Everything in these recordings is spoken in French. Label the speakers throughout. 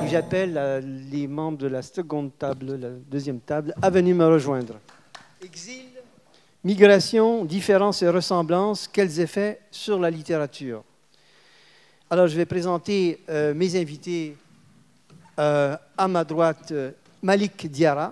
Speaker 1: j'appelle les membres de la seconde table, la deuxième table, à venir me rejoindre. Exil, migration, différences et ressemblances, quels effets sur la littérature? Alors, je vais présenter mes invités. À ma droite, Malik Diarra.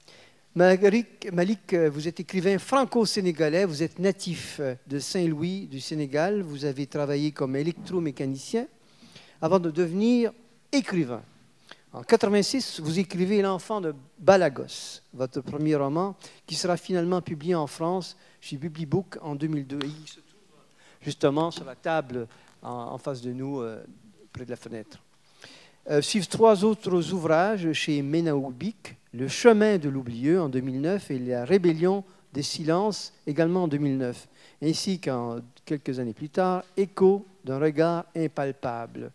Speaker 1: Malik, vous êtes écrivain franco-sénégalais, vous êtes natif de Saint-Louis du Sénégal, vous avez travaillé comme électromécanicien avant de devenir écrivain. En 1986, vous écrivez L'Enfant de Balagos, votre premier roman, qui sera finalement publié en France chez Biblibook en 2002. Et il se trouve justement sur la table en face de nous, près de la fenêtre. Suivent 3 autres ouvrages chez Menaoubik, Le chemin de l'oublieux en 2009 et La rébellion des silences également en 2009, ainsi qu'en quelques années plus tard, Écho d'un regard impalpable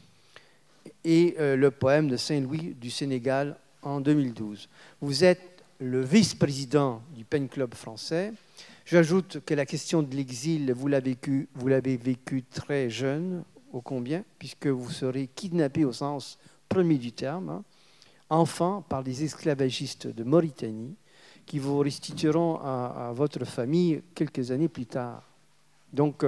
Speaker 1: et le poème de Saint-Louis du Sénégal en 2012. Vous êtes le vice-président du Pen Club français. J'ajoute que la question de l'exil, vous l'avez vécu très jeune, ô combien, puisque vous serez kidnappé au sens premier du terme, hein, enfant par des esclavagistes de Mauritanie qui vous restitueront à votre famille quelques années plus tard. Donc,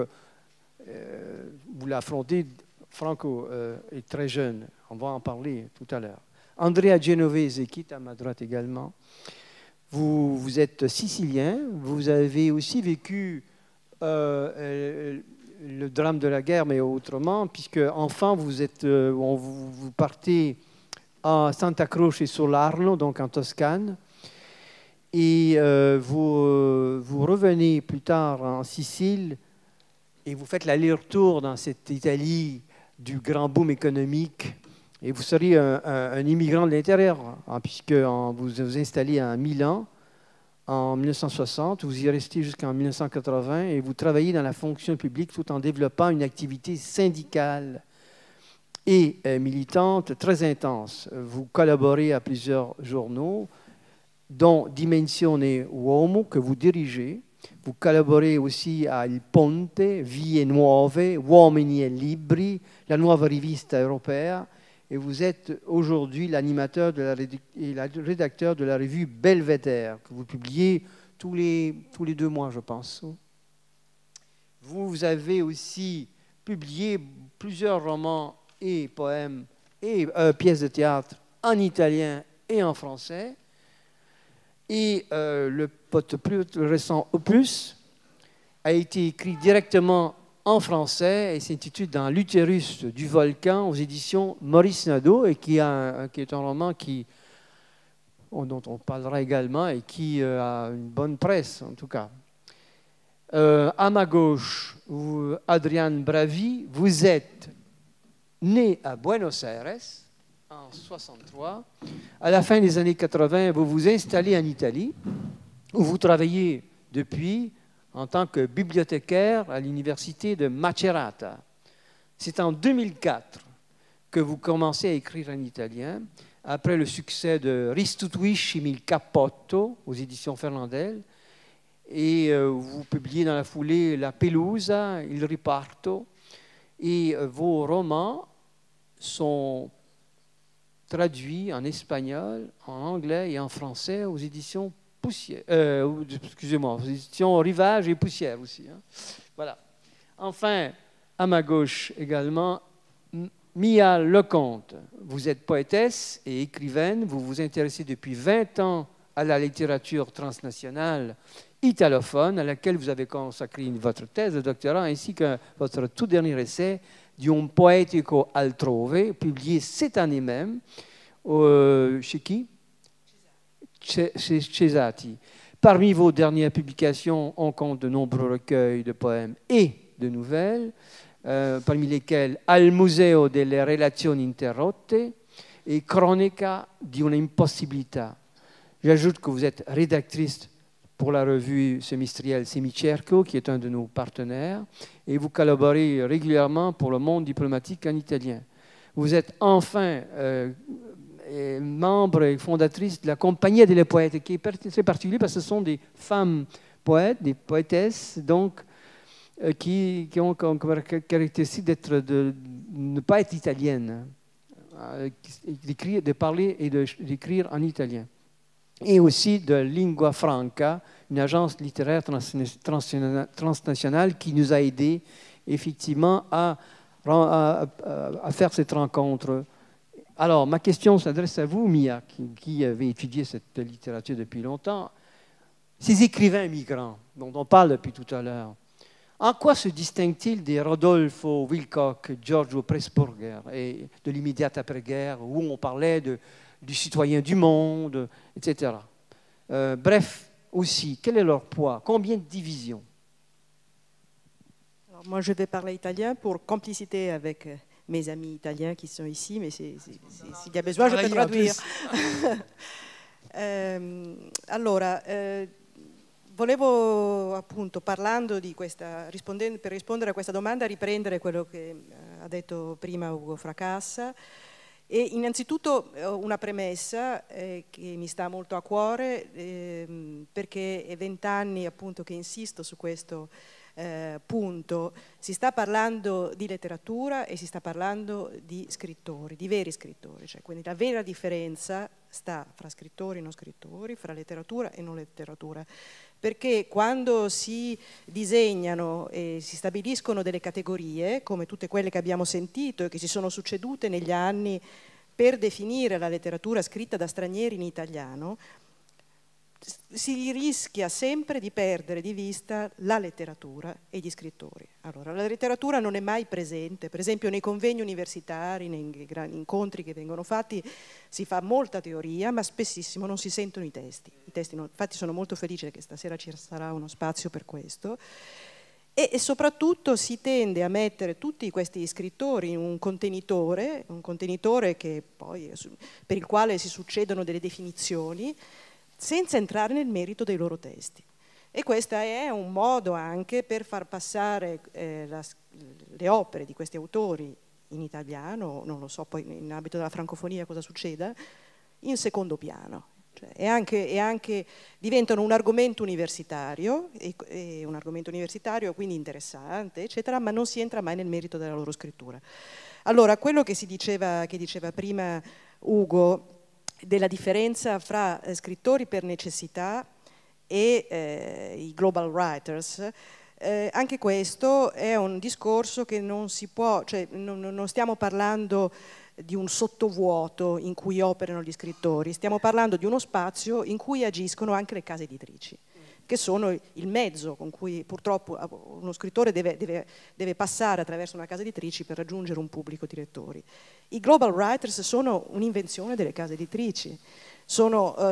Speaker 1: vous l'affrontez, Franco est très jeune, on va en parler tout à l'heure. Andrea Genovese, qui est à ma droite également. Vous êtes sicilien, vous avez aussi vécu le drame de la guerre, mais autrement, puisque enfant, vous partez à Santa Croce sur l'Arno, donc en Toscane, et vous revenez plus tard en Sicile et vous faites l'aller-retour dans cette Italie du grand boom économique, et vous serez un immigrant de l'intérieur, hein, puisque vous vous installez à Milan en 1960, vous y restez jusqu'en 1980 et vous travaillez dans la fonction publique tout en développant une activité syndicale et militante très intense. Vous collaborez à plusieurs journaux, dont Dimensione Uomo, que vous dirigez. Vous collaborez aussi à Il Ponte, Vie Nuove, Uomini e Libri, la Nuova Rivista Europea, et vous êtes aujourd'hui l'animateur et le rédacteur de la revue Belvédère, que vous publiez tous les 2 mois, je pense. Vous avez aussi publié plusieurs romans et poèmes et pièces de théâtre en italien et en français. Et votre plus récent opus a été écrit directement en français et s'intitule Dans l'utérus du volcan aux éditions Maurice Nadeau, et qui est un roman dont on parlera également et qui a une bonne presse en tout cas. À ma gauche, Adrian Bravi, vous êtes né à Buenos Aires en 1963. À la fin des années 80, vous vous installez en Italie, où vous travaillez depuis en tant que bibliothécaire à l'université de Macerata. C'est en 2004 que vous commencez à écrire en italien, après le succès de Restituiscimi il cappotto aux éditions Fernandel, et vous publiez dans la foulée La Pelusa, Il riparto, et vos romans sont traduits en espagnol, en anglais et en français aux éditions Poussière, excusez-moi, aux éditions Rivage et Poussière aussi. Hein. Voilà. Enfin, à ma gauche également, Mia Lecomte. Vous êtes poétesse et écrivaine. Vous vous intéressez depuis 20 ans à la littérature transnationale italophone, à laquelle vous avez consacré votre thèse de doctorat, ainsi que votre tout dernier essai, Di un poetico altrove, publié cette année même. Chez qui? Chez Cesati. Parmi vos dernières publications, on compte de nombreux recueils de poèmes et de nouvelles, parmi lesquels Al Museo delle Relazioni Interrotte et Cronica di una Impossibilità. J'ajoute que vous êtes rédactrice pour la revue semestrielle Semicerco, qui est un de nos partenaires, et vous collaborez régulièrement pour le Monde diplomatique en italien. Vous êtes enfin membre et fondatrice de la Compagnia delle Poète, qui est très particulier parce que ce sont des femmes poètes, des poétesses, donc, qui ont comme caractéristique de ne pas être italiennes. de parler et d'écrire en italien. Et aussi de Lingua Franca, une agence littéraire transnationale qui nous a aidés effectivement à faire cette rencontre. Alors, ma question s'adresse à vous, Mia, qui avez étudié cette littérature depuis longtemps. Ces écrivains migrants dont on parle depuis tout à l'heure, en quoi se distinguent-ils des Rodolfo Wilcock, Giorgio Pressburger et de l'immédiate après-guerre, où on parlait du citoyen du monde, etc. Bref, aussi, quel est leur poids? Combien de divisions?
Speaker 2: Alors, moi, je vais parler italien pour complicité avec mes amis italiens qui sont ici, mais s'il y a besoin, je peux traduire. Allora, volevo appunto, parlando di questa, per rispondere a questa domanda, riprendere quello che ha detto prima Ugo Fracassa. E innanzitutto una premessa che mi sta molto a cuore, perché è 20 anni appunto che insisto su questo punto. Si sta parlando di letteratura e si sta parlando di scrittori, di veri scrittori, cioè, quindi la vera differenza sta fra scrittori e non scrittori, fra letteratura e non letteratura, perché quando si disegnano e si stabiliscono delle categorie, come tutte quelle che abbiamo sentito e che si sono succedute negli anni per definire la letteratura scritta da stranieri in italiano, si rischia sempre di perdere di vista la letteratura e gli scrittori. Allora, la letteratura non è mai presente, per esempio nei convegni universitari, nei grandi incontri che vengono fatti, si fa molta teoria, ma spessissimo non si sentono i testi. Infatti sono molto felice che stasera ci sarà uno spazio per questo. E soprattutto si tende a mettere tutti questi scrittori in un contenitore che poi, per il quale si succedono delle definizioni, senza entrare nel merito dei loro testi. E questo è un modo anche per far passare le opere di questi autori in italiano, non lo so poi in ambito della francofonia cosa succeda, in secondo piano. Cioè, e anche diventano un argomento universitario, e un argomento universitario quindi interessante, eccetera, ma non si entra mai nel merito della loro scrittura. Allora, quello che diceva prima Ugo, della differenza fra scrittori per necessità e i global writers, anche questo è un discorso che non si può, cioè non stiamo parlando di un sottovuoto in cui operano gli scrittori, stiamo parlando di uno spazio in cui agiscono anche le case editrici, che sono il mezzo con cui purtroppo uno scrittore deve passare attraverso una casa editrice per raggiungere un pubblico di lettori. I global writers sono un'invenzione delle case editrici, la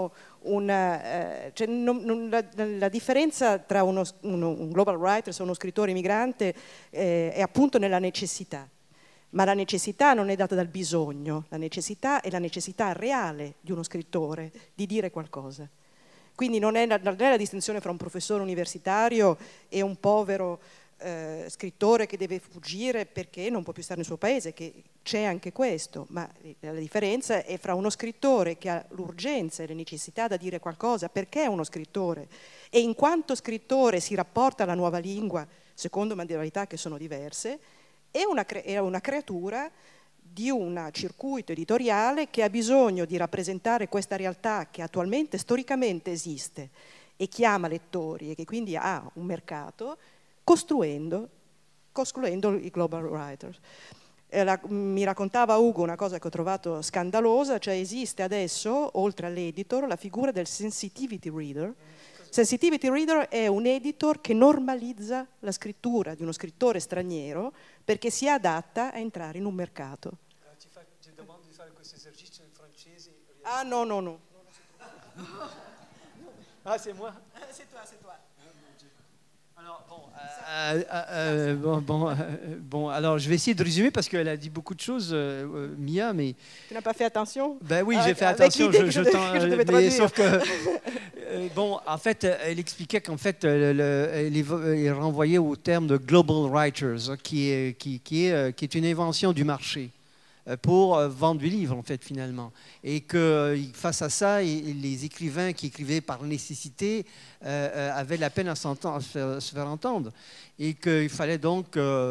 Speaker 2: differenza tra un global writer e uno scrittore immigrante è appunto nella necessità, ma la necessità non è data dal bisogno, la necessità è la necessità reale di uno scrittore di dire qualcosa. Quindi non è la distinzione fra un professore universitario e un povero scrittore che deve fuggire perché non può più stare nel suo paese, che c'è anche questo, ma la differenza è fra uno scrittore che ha l'urgenza e la necessità da dire qualcosa perché è uno scrittore e in quanto scrittore si rapporta alla nuova lingua secondo modalità che sono diverse, e una creatura di un circuito editoriale che ha bisogno di rappresentare questa realtà che attualmente storicamente esiste e chiama lettori e che quindi ha un mercato, costruendo i global writers. Mi raccontava Ugo una cosa che ho trovato scandalosa, cioè esiste adesso, oltre all'editor, la figura del sensitivity reader. Sensitivity reader è un editor che normalizza la scrittura di uno scrittore straniero perché si adatta a entrare in un mercato.
Speaker 1: Ti domando di fare questo esercizio in francese.
Speaker 2: Ah no, no, no.
Speaker 1: Ah, c'est moi?
Speaker 2: C'est toi, c'est toi.
Speaker 1: Alors, bon, alors je vais essayer de résumer parce qu'elle a dit beaucoup de choses, Mia, mais...
Speaker 2: Tu n'as pas fait attention?
Speaker 1: Ben oui, j'ai fait attention, mais sauf que... bon, en fait, elle expliquait qu'en fait, elle renvoyait au terme de global writers, qui est une invention du marché. pour vendre du livre, en fait, finalement. Et que face à ça, les écrivains qui écrivaient par nécessité avaient de la peine à se faire entendre. Et qu'il fallait donc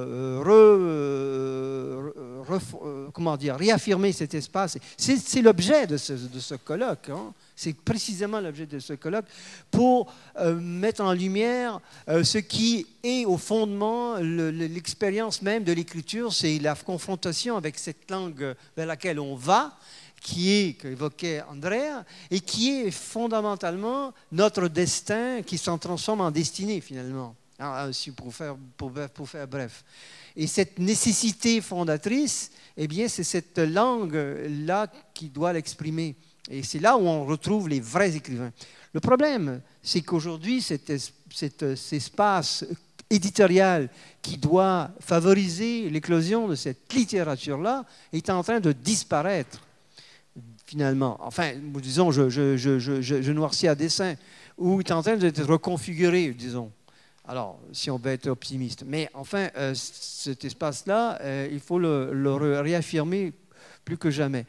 Speaker 1: réaffirmer cet espace. C'est l'objet de ce colloque, hein. C'est précisément l'objet de ce colloque, pour mettre en lumière ce qui est au fondement l'expérience même de l'écriture, c'est la confrontation avec cette langue vers laquelle on va, qu'évoquait Andrea, et qui est fondamentalement notre destin qui s'en transforme en destinée, finalement. Alors, pour faire bref. Et cette nécessité fondatrice, eh bien, c'est cette langue-là qui doit l'exprimer. Et c'est là où on retrouve les vrais écrivains. Le problème, c'est qu'aujourd'hui, cet espace éditorial qui doit favoriser l'éclosion de cette littérature-là est en train de disparaître, finalement. Enfin, disons, je noircis à dessein, ou est en train d'être reconfiguré, disons. Alors, si on veut être optimiste. Mais enfin, cet espace-là, il faut le réaffirmer plus que jamais.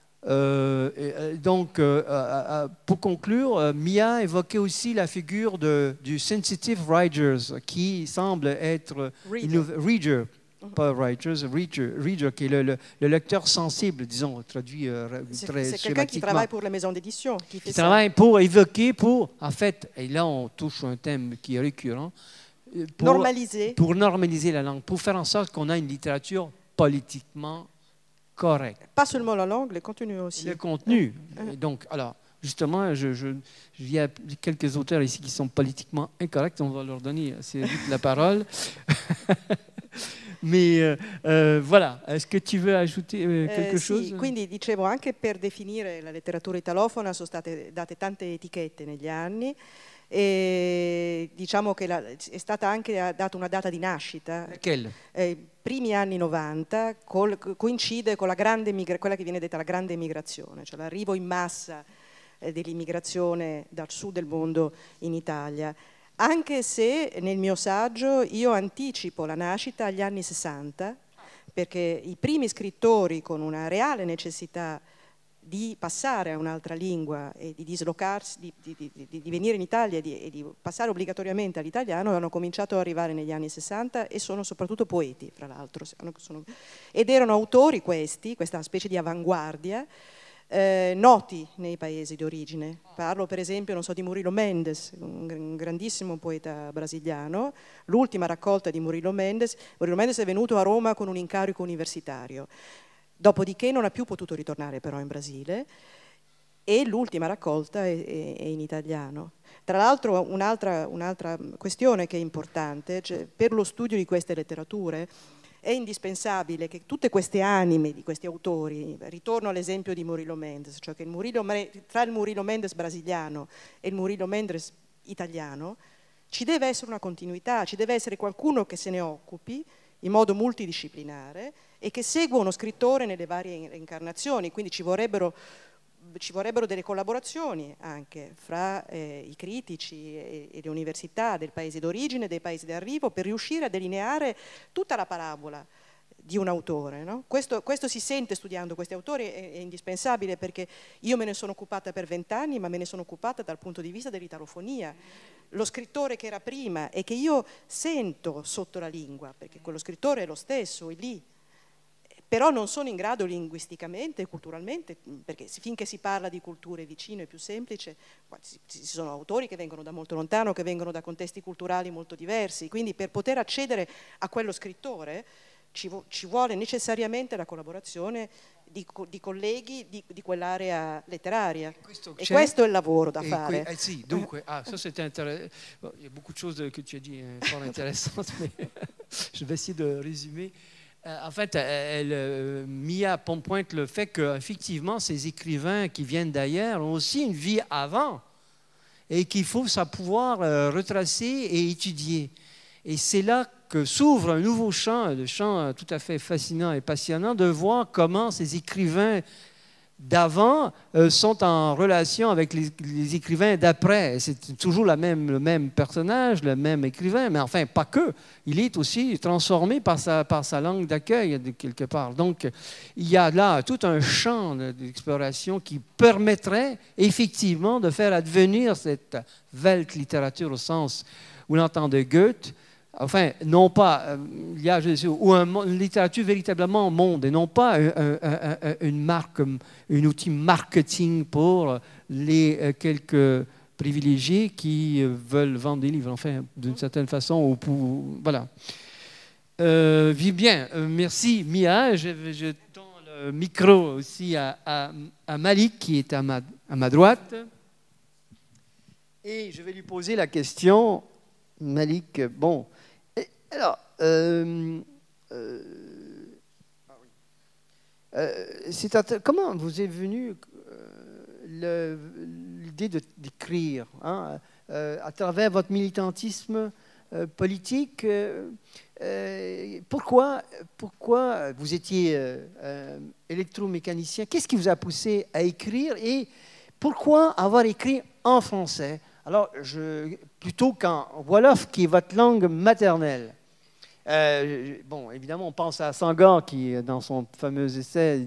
Speaker 1: Donc, pour conclure, Mia évoquait aussi la figure du sensitive writers, qui semble être reader, pas writers, reader, qui est le lecteur sensible, disons, traduit très
Speaker 2: C'est quelqu'un qui travaille pour la maison d'édition, qui
Speaker 1: travaille pour évoquer, en fait, et là on touche un thème qui est récurrent, pour normaliser la langue, pour faire en sorte qu'on a une littérature politiquement correct.
Speaker 2: Pas seulement la langue, le contenu aussi.
Speaker 1: Le contenu. Et donc, alors, justement, il y a quelques auteurs ici qui sont politiquement incorrects. On va leur donner assez vite la parole. Mais voilà, est-ce que tu veux ajouter quelque chose?
Speaker 2: Sì, quindi dicevo, anche per definire la letteratura italofona sono state date tante etichette negli anni. E diciamo che è stata anche data una data di nascita. Primi anni 90, coincide con quella che viene detta la grande migrazione, cioè l'arrivo in massa dell'immigrazione dal sud del mondo in Italia. Anche se nel mio saggio io anticipo la nascita agli anni 60, perché i primi scrittori con una reale necessità di passare a un'altra lingua e di dislocarsi, di venire in Italia e di passare obbligatoriamente all'italiano hanno cominciato ad arrivare negli anni 60 e sono soprattutto poeti, fra l'altro. Ed erano autori questa specie di avanguardia, noti nei paesi d'origine. Parlo per esempio, non so, di Murilo Mendes, un grandissimo poeta brasiliano. L'ultima raccolta di Murilo Mendes è venuto a Roma con un incarico universitario. Dopodiché non ha più potuto ritornare però in Brasile e l'ultima raccolta è in italiano. Tra l'altro un'altra questione che è importante, cioè, per lo studio di queste letterature è indispensabile che tutte queste anime di questi autori, ritorno all'esempio di Murilo Mendes, cioè che tra il Murilo Mendes brasiliano e il Murilo Mendes italiano ci deve essere una continuità, ci deve essere qualcuno che se ne occupi in modo multidisciplinare e che segua uno scrittore nelle varie incarnazioni, quindi ci vorrebbero delle collaborazioni anche fra i critici e le università del paese d'origine, dei paesi di arrivo, per riuscire a delineare tutta la parabola di un autore, no? Questo si sente studiando questi autori, è indispensabile, perché io me ne sono occupata per 20 anni, ma me ne sono occupata dal punto di vista dell'italofonia. Lo scrittore che era prima e che io sento sotto la lingua, perché quello scrittore è lo stesso, è lì, però non sono in grado linguisticamente e culturalmente, perché finché si parla di culture vicine è più semplice, ci sono autori che vengono da molto lontano, che vengono da contesti culturali molto diversi, quindi per poter accedere a quello scrittore ci vuole necessariamente la collaborazione di colleghi di quell'area letteraria. Et questo è il lavoro da fare.
Speaker 1: Sì, dunque, ça c'était intéressant. Bon, il y a beaucoup de choses que tu as dit fort intéressantes, mais je vais essayer de résumer. En fait, Mia pointe le fait qu'effectivement, ces écrivains qui viennent d'ailleurs ont aussi une vie avant et qu'il faut pouvoir retracer et étudier. Et c'est là que s'ouvre un nouveau champ tout à fait fascinant et passionnant de voir comment ces écrivains d'avant sont en relation avec les écrivains d'après. C'est toujours le même personnage, le même écrivain, mais enfin, pas que. Il est aussi transformé par sa langue d'accueil, quelque part. Donc, il y a là tout un champ d'exploration qui permettrait effectivement de faire advenir cette Weltliteratur au sens où l'entend de Goethe. Enfin, non pas, il y a une littérature véritablement monde et non pas une marque, un outil marketing pour les quelques privilégiés qui veulent vendre des livres, enfin, d'une certaine façon. Ou pour, voilà. Bien, merci Mia. Je tends le micro aussi à Malik qui est à ma droite. Et je vais lui poser la question, Malik, bon. Alors, comment vous est venue l'idée d'écrire à travers votre militantisme politique? Pourquoi vous étiez électromécanicien? Qu'est-ce qui vous a poussé à écrire et pourquoi avoir écrit en français? Alors, plutôt qu'en wolof, qui est votre langue maternelle. Bon, évidemment, on pense à Senghor qui, dans son fameux essai,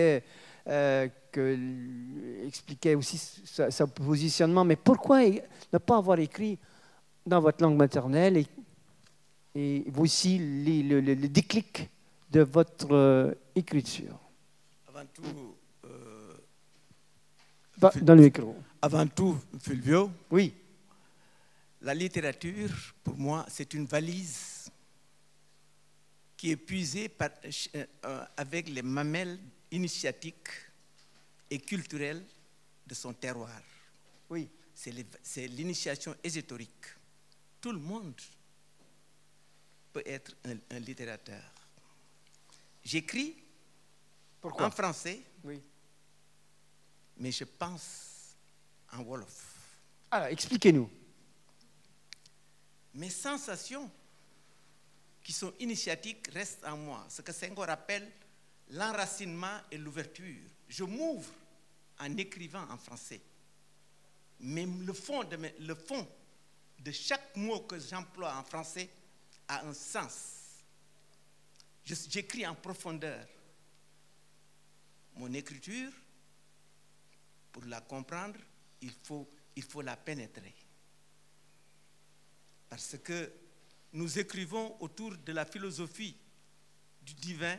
Speaker 1: expliquait aussi son positionnement. Mais pourquoi ne pas avoir écrit dans votre langue maternelle et voici le déclic de votre écriture?
Speaker 3: Avant tout,
Speaker 1: dans le micro.
Speaker 3: Avant tout, Fulvio,
Speaker 1: oui.
Speaker 3: La littérature, pour moi, c'est une valise qui est puisée avec les mamelles initiatiques et culturelles de son terroir.
Speaker 1: Oui.
Speaker 3: C'est l'initiation ésotérique. Tout le monde peut être un littérateur. J'écris en français,
Speaker 1: oui,
Speaker 3: mais je pense en wolof.
Speaker 1: Alors, expliquez-nous.
Speaker 3: Mes sensations qui sont initiatiques restent en moi. Ce que Senghor appelle l'enracinement et l'ouverture. Je m'ouvre en écrivant en français. Mais le fond de chaque mot que j'emploie en français a un sens. J'écris en profondeur. Mon écriture, pour la comprendre, il faut la pénétrer. Parce que nous écrivons autour de la philosophie du divin,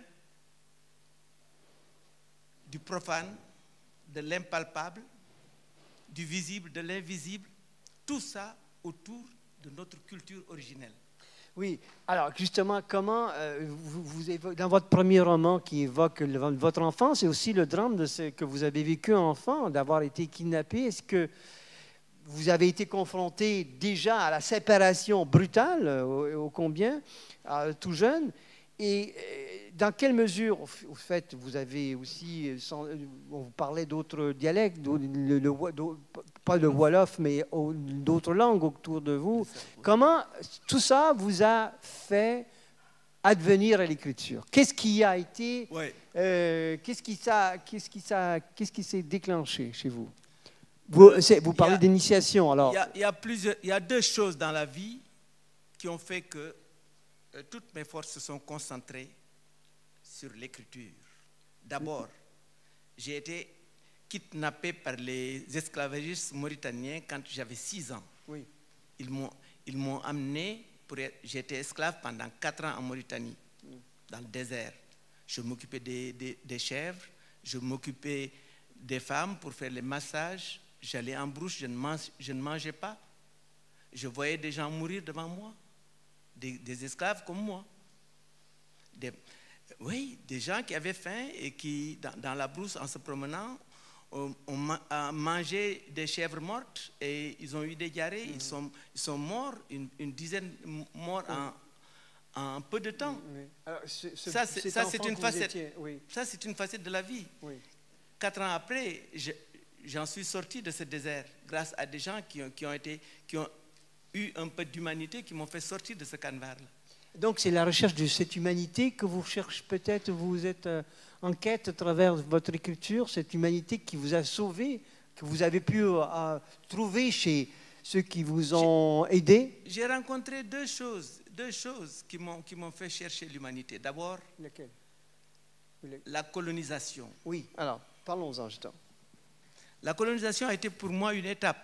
Speaker 3: du profane, de l'impalpable, du visible, de l'invisible, tout ça autour de notre culture originelle.
Speaker 1: Oui, alors justement, comment vous évoquez, dans votre premier roman qui évoque votre enfance et aussi le drame de ce que vous avez vécu enfant, d'avoir été kidnappé, est-ce que vous avez été confronté déjà à la séparation brutale, ô combien, tout jeune, et dans quelle mesure, au fait, vous avez aussi, on vous parlait d'autres dialectes, pas le wolof, mais d'autres langues autour de vous. Comment tout ça vous a fait advenir à l'écriture? Qu'est-ce qui a été, qu'est-ce qui s'est déclenché chez vous? Vous parlez d'initiation, alors.
Speaker 3: Il y a deux choses dans la vie qui ont fait que toutes mes forces se sont concentrées sur l'écriture. D'abord, j'ai été kidnappé par les esclavagistes mauritaniens quand j'avais 6 ans.
Speaker 1: Oui.
Speaker 3: Ils m'ont amené, j'étais esclave pendant 4 ans en Mauritanie, dans le désert. Je m'occupais des chèvres, je m'occupais des femmes pour faire les massages. J'allais en brousse, je ne mangeais pas. Je voyais des gens mourir devant moi, des esclaves comme moi. Des gens qui avaient faim et qui, dans la brousse, en se promenant, ont mangé des chèvres mortes et ils ont eu des diarrhées. Ils sont morts, une dizaine morts en peu de temps.
Speaker 1: Alors,
Speaker 3: ça, c'est une facette.
Speaker 1: Oui.
Speaker 3: Ça, c'est une facette de la vie.
Speaker 1: Oui.
Speaker 3: 4 ans après, j'en suis sorti de ce désert grâce à des gens qui ont eu un peu d'humanité, qui m'ont fait sortir de ce calvaire-là.
Speaker 1: Donc c'est la recherche de cette humanité que vous cherchez peut-être, vous êtes en quête à travers votre écriture, cette humanité qui vous a sauvé, que vous avez pu trouver chez ceux qui vous ont aidé.
Speaker 3: J'ai rencontré deux choses qui m'ont fait chercher l'humanité. D'abord,
Speaker 1: Laquelle?
Speaker 3: la colonisation.
Speaker 1: Oui, alors parlons-en justement.
Speaker 3: La colonisation a été pour moi une étape.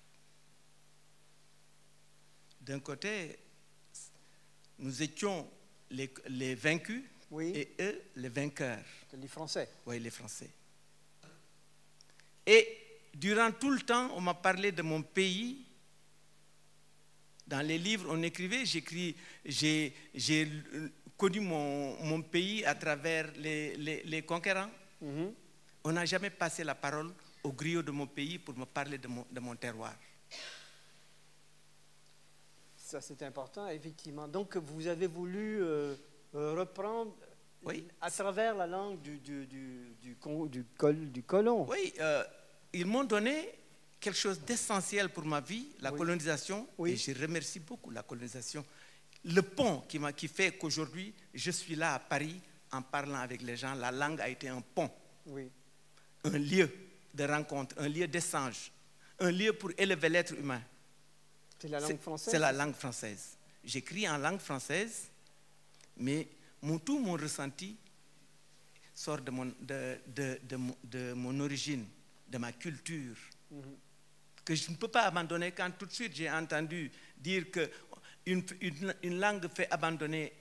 Speaker 3: D'un côté, nous étions les vaincus,
Speaker 1: Oui.
Speaker 3: et eux, les vainqueurs.
Speaker 1: Les Français.
Speaker 3: Oui, les Français. Et durant tout le temps, on m'a parlé de mon pays. Dans les livres, on écrivait, j'ai connu mon pays à travers les conquérants.
Speaker 1: Mhm.
Speaker 3: On n'a jamais passé la parole au griot de mon pays pour me parler de mon terroir.
Speaker 1: Ça, c'est important, effectivement. Donc, vous avez voulu reprendre
Speaker 3: Oui.
Speaker 1: à travers la langue du colon.
Speaker 3: Oui, ils m'ont donné quelque chose d'essentiel pour ma vie, la colonisation,
Speaker 1: Oui.
Speaker 3: et je remercie beaucoup la colonisation. Le pont qui fait qu'aujourd'hui, je suis là à Paris en parlant avec les gens. La langue a été un pont,
Speaker 1: Oui.
Speaker 3: un lieu de rencontre, un lieu d'échange, un lieu pour élever l'être humain.
Speaker 1: C'est la langue française?
Speaker 3: C'est la langue française. J'écris en langue française, mais tout mon ressenti sort de mon origine, de ma culture, que je ne peux pas abandonner. Quand tout de suite j'ai entendu dire qu'une langue fait abandonner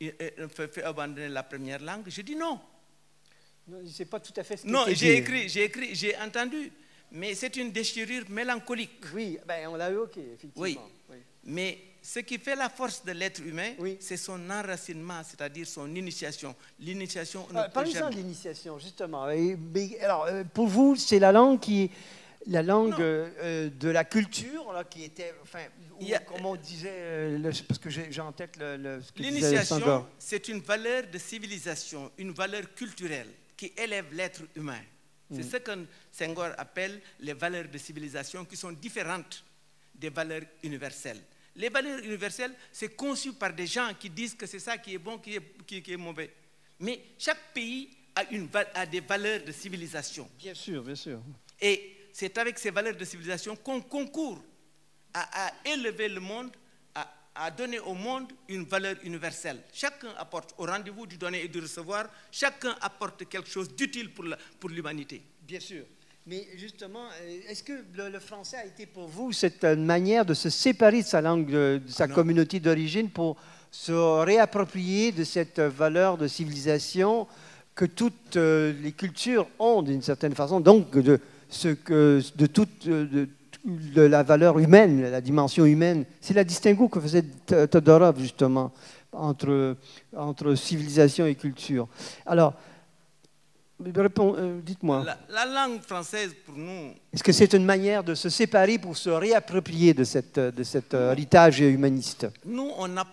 Speaker 3: la première langue, je dis non.
Speaker 1: Non, c'est pas tout à fait ce que
Speaker 3: Non,
Speaker 1: tu
Speaker 3: j'ai
Speaker 1: dis.
Speaker 3: écrit, j'ai entendu, mais c'est une déchirure mélancolique.
Speaker 1: Oui, ben, on l'a évoqué, effectivement.
Speaker 3: Oui.
Speaker 1: Oui.
Speaker 3: Mais ce qui fait la force de l'être humain,
Speaker 1: Oui.
Speaker 3: c'est son enracinement, c'est-à-dire son initiation. L'initiation ne peut
Speaker 1: Parlons-en
Speaker 3: jamais...
Speaker 1: de l'initiation, justement. Alors, pour vous, c'est la langue la langue de la culture, là, qui était, enfin, comme on disait, parce que j'ai en tête ce que disait
Speaker 3: L'initiation,
Speaker 1: Senghor.
Speaker 3: c'est une valeur de civilisation, une valeur culturelle qui élève l'être humain. C'est ce que Senghor appelle les valeurs de civilisation qui sont différentes des valeurs universelles. Les valeurs universelles, c'est conçu par des gens qui disent que c'est ça qui est bon, qui est mauvais. Mais chaque pays a des valeurs de civilisation.
Speaker 1: Bien sûr, bien sûr.
Speaker 3: Et c'est avec ces valeurs de civilisation qu'on concourt à élever le monde, à donner au monde une valeur universelle. Chacun apporte, au rendez-vous du donner et du recevoir, chacun apporte quelque chose d'utile pour l'humanité.
Speaker 1: Bien sûr. Mais justement, est-ce que le français a été pour vous cette manière de se séparer de sa langue, de sa communauté d'origine pour se réapproprier de cette valeur de civilisation que toutes les cultures ont d'une certaine façon, donc de la valeur humaine, la dimension humaine? C'est la distinguo que faisait Todorov justement entre civilisation et culture. Alors, dites-moi.
Speaker 3: La langue française, pour nous...
Speaker 1: Est-ce que c'est une manière de se séparer pour se réapproprier de cet héritage humaniste?
Speaker 3: Nous,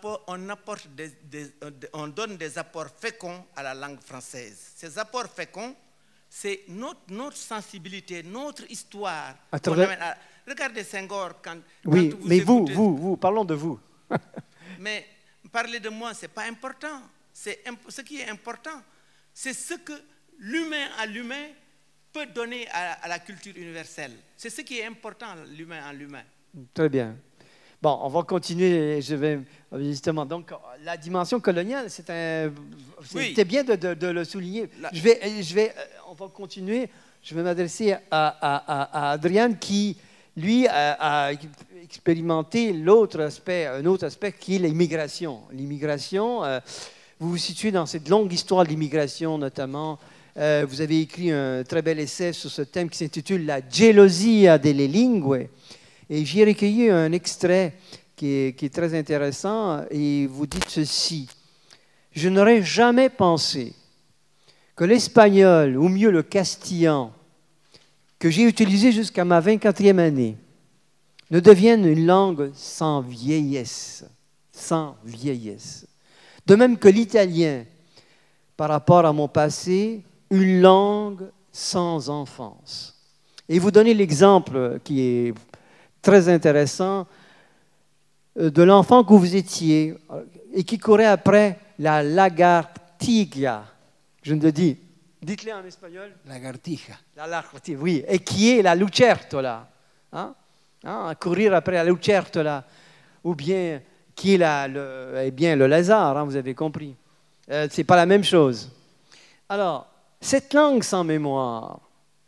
Speaker 3: on donne des apports féconds à la langue française. Ces apports féconds, c'est notre sensibilité, notre histoire. Regardez Senghor quand
Speaker 1: oui,
Speaker 3: vous
Speaker 1: mais
Speaker 3: écoutez...
Speaker 1: vous, parlons de vous.
Speaker 3: Mais parler de moi, ce n'est pas important. Ce qui est important, c'est ce que l'humain à l'humain peut donner à la culture universelle. C'est ce qui est important, l'humain à l'humain.
Speaker 1: Très bien. Bon, on va continuer. Je vais justement. Donc, la dimension coloniale, c'était bien de le souligner. On va continuer. Je vais m'adresser à Adrian qui, lui, a expérimenté un autre aspect qui est l'immigration. L'immigration, vous vous situez dans cette longue histoire de l'immigration, notamment. Vous avez écrit un très bel essai sur ce thème qui s'intitule « La gelosia delle lingue ». Et j'y ai recueilli un extrait qui est très intéressant et vous dites ceci. « Je n'aurais jamais pensé que l'espagnol, ou mieux le castillan, que j'ai utilisé jusqu'à ma 24e année, ne devienne une langue sans vieillesse. Sans vieillesse. De même que l'italien, par rapport à mon passé, une langue sans enfance. » Et vous donnez l'exemple qui est très intéressant de l'enfant que vous étiez et qui courait après la lagartija. Je ne le dis. Dites-le en espagnol.
Speaker 4: Lagartija.
Speaker 1: La lagartija, oui. Et qui est la lucertola. Hein? Courir après la lucertola. Ou bien qui est le lézard, hein, vous avez compris. Ce n'est pas la même chose. Alors, cette langue sans mémoire,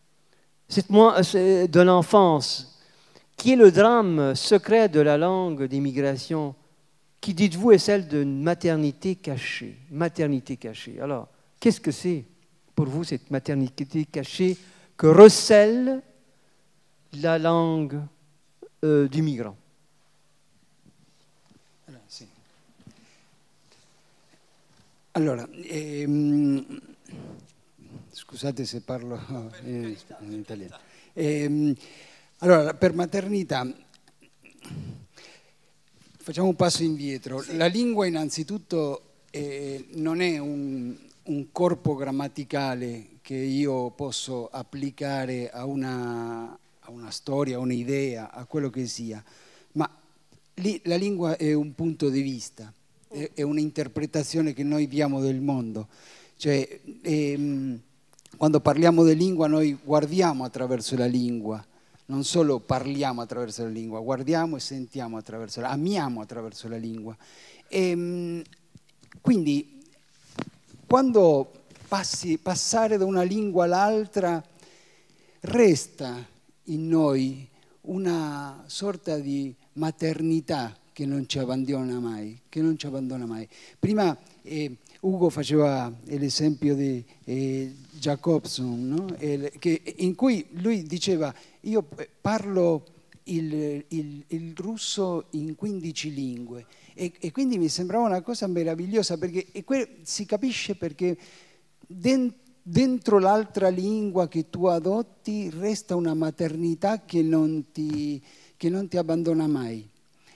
Speaker 1: de l'enfance, qui est le drame secret de la langue d'immigration, qui, dites-vous, est celle d'une maternité cachée. Maternité cachée. Alors, qu'est-ce que c'est pour vous, cette maternité cachée que recèle la langue du migrant?
Speaker 4: Allora, scusate se parlo in italiano. Allora, per maternità, facciamo un passo indietro. La lingua innanzitutto non è un corpo grammaticale che io posso applicare a una storia, a un'idea, a quello che sia, ma la lingua è un punto di vista. È un'interpretazione che noi diamo del mondo. Cioè, quando parliamo di lingua noi guardiamo attraverso la lingua, non solo parliamo attraverso la lingua, guardiamo e sentiamo attraverso amiamo attraverso la lingua. Quindi quando passare da una lingua all'altra resta in noi una sorta di maternità che non ci abbandona mai, Prima Ugo faceva l'esempio di Jacobson, no? In cui lui diceva: io parlo il russo in 15 lingue, e quindi mi sembrava una cosa meravigliosa, perché si capisce perché dentro l'altra lingua che tu adotti resta una maternità che non ti abbandona mai.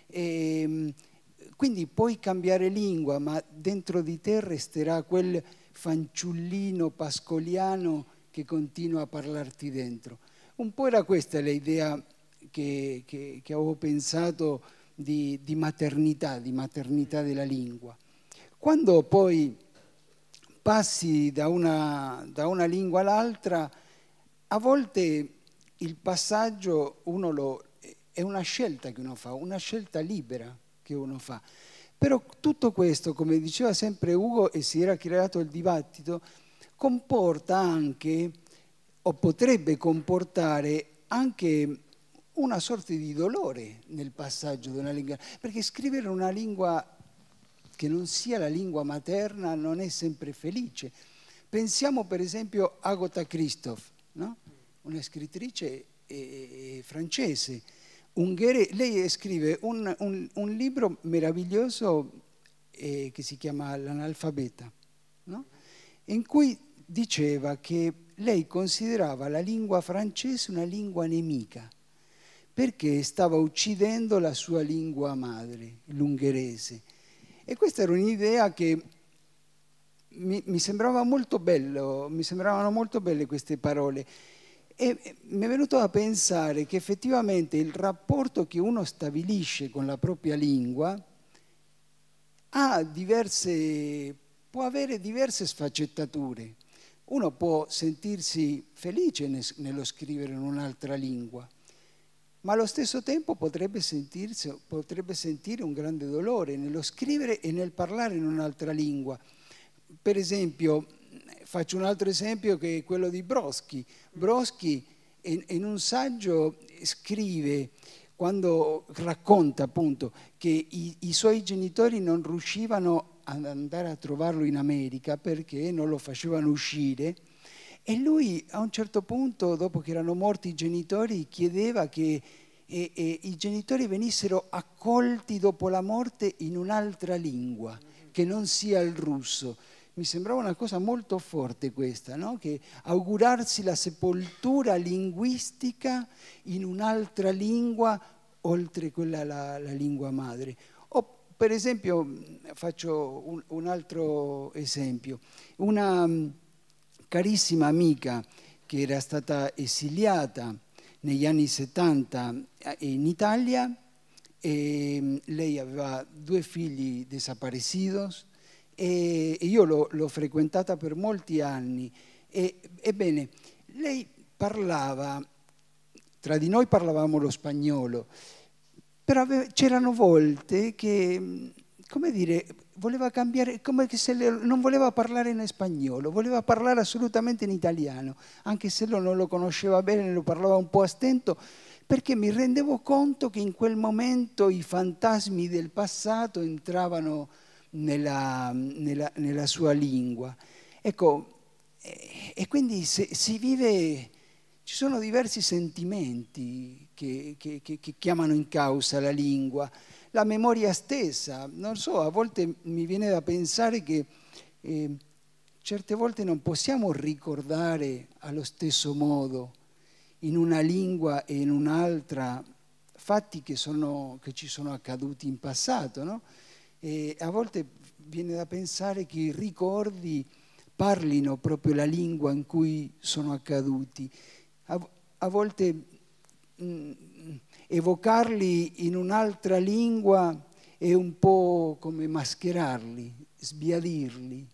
Speaker 4: Quindi puoi cambiare lingua, ma dentro di te resterà quel fanciullino pascoliano che continua a parlarti dentro. Un po' era questa l'idea che avevo pensato di maternità della lingua. Quando poi passi da una lingua all'altra, a volte il passaggio è una scelta che uno fa, una scelta libera che uno fa. Però tutto questo, come diceva sempre Ugo, e si era creato il dibattito, comporta anche, o potrebbe comportare anche, una sorta di dolore nel passaggio di una lingua. Perché scrivere una lingua che non sia la lingua materna non è sempre felice. Pensiamo per esempio a Agatha Christophe, no? Una scrittrice francese. Lei scrive un libro meraviglioso che si chiama L'analfabeta, no? In cui diceva che lei considerava la lingua francese una lingua nemica, perché stava uccidendo la sua lingua madre, l'ungherese. E questa era un'idea che mi sembrava molto bello, mi sembravano molto belle queste parole. E mi è venuto a pensare che effettivamente il rapporto che uno stabilisce con la propria lingua può avere diverse sfaccettature. Uno può sentirsi felice nello scrivere in un'altra lingua, ma allo stesso tempo potrebbe sentire un grande dolore nello scrivere e nel parlare in un'altra lingua. Per esempio, faccio un altro esempio che è quello di Brodsky. Brodsky in un saggio scrive, quando racconta appunto che i suoi genitori non riuscivano ad andare a trovarlo in America perché non lo facevano uscire, e lui a un certo punto, dopo che erano morti i genitori, chiedeva che i genitori venissero accolti dopo la morte in un'altra lingua che non sia il russo. Mi sembrava una cosa molto forte questa, no? Che augurarsi la sepoltura linguistica in un'altra lingua oltre quella la lingua madre. O per esempio, faccio un altro esempio, una carissima amica che era stata esiliata negli anni 70 in Italia, lei aveva 2 figli desaparecidos e io l'ho frequentata per molti anni. Ebbene, lei parlava, tra di noi parlavamo lo spagnolo, però c'erano volte che, come dire, voleva cambiare, come se non voleva parlare in spagnolo, voleva parlare assolutamente in italiano, anche se non lo conosceva bene, lo parlava un po' a stento, perché mi rendevo conto che in quel momento i fantasmi del passato entravano nella sua lingua. Ecco, e quindi si vive, ci sono diversi sentimenti che chiamano in causa la lingua. La memoria stessa, non so, a volte mi viene da pensare che certe volte non possiamo ricordare allo stesso modo in una lingua e in un'altra fatti che ci sono accaduti in passato, no? E a volte viene da pensare che i ricordi parlino proprio la lingua in cui sono accaduti. A volte evocarli in un'altra lingua è un po' come mascherarli, sbiadirli.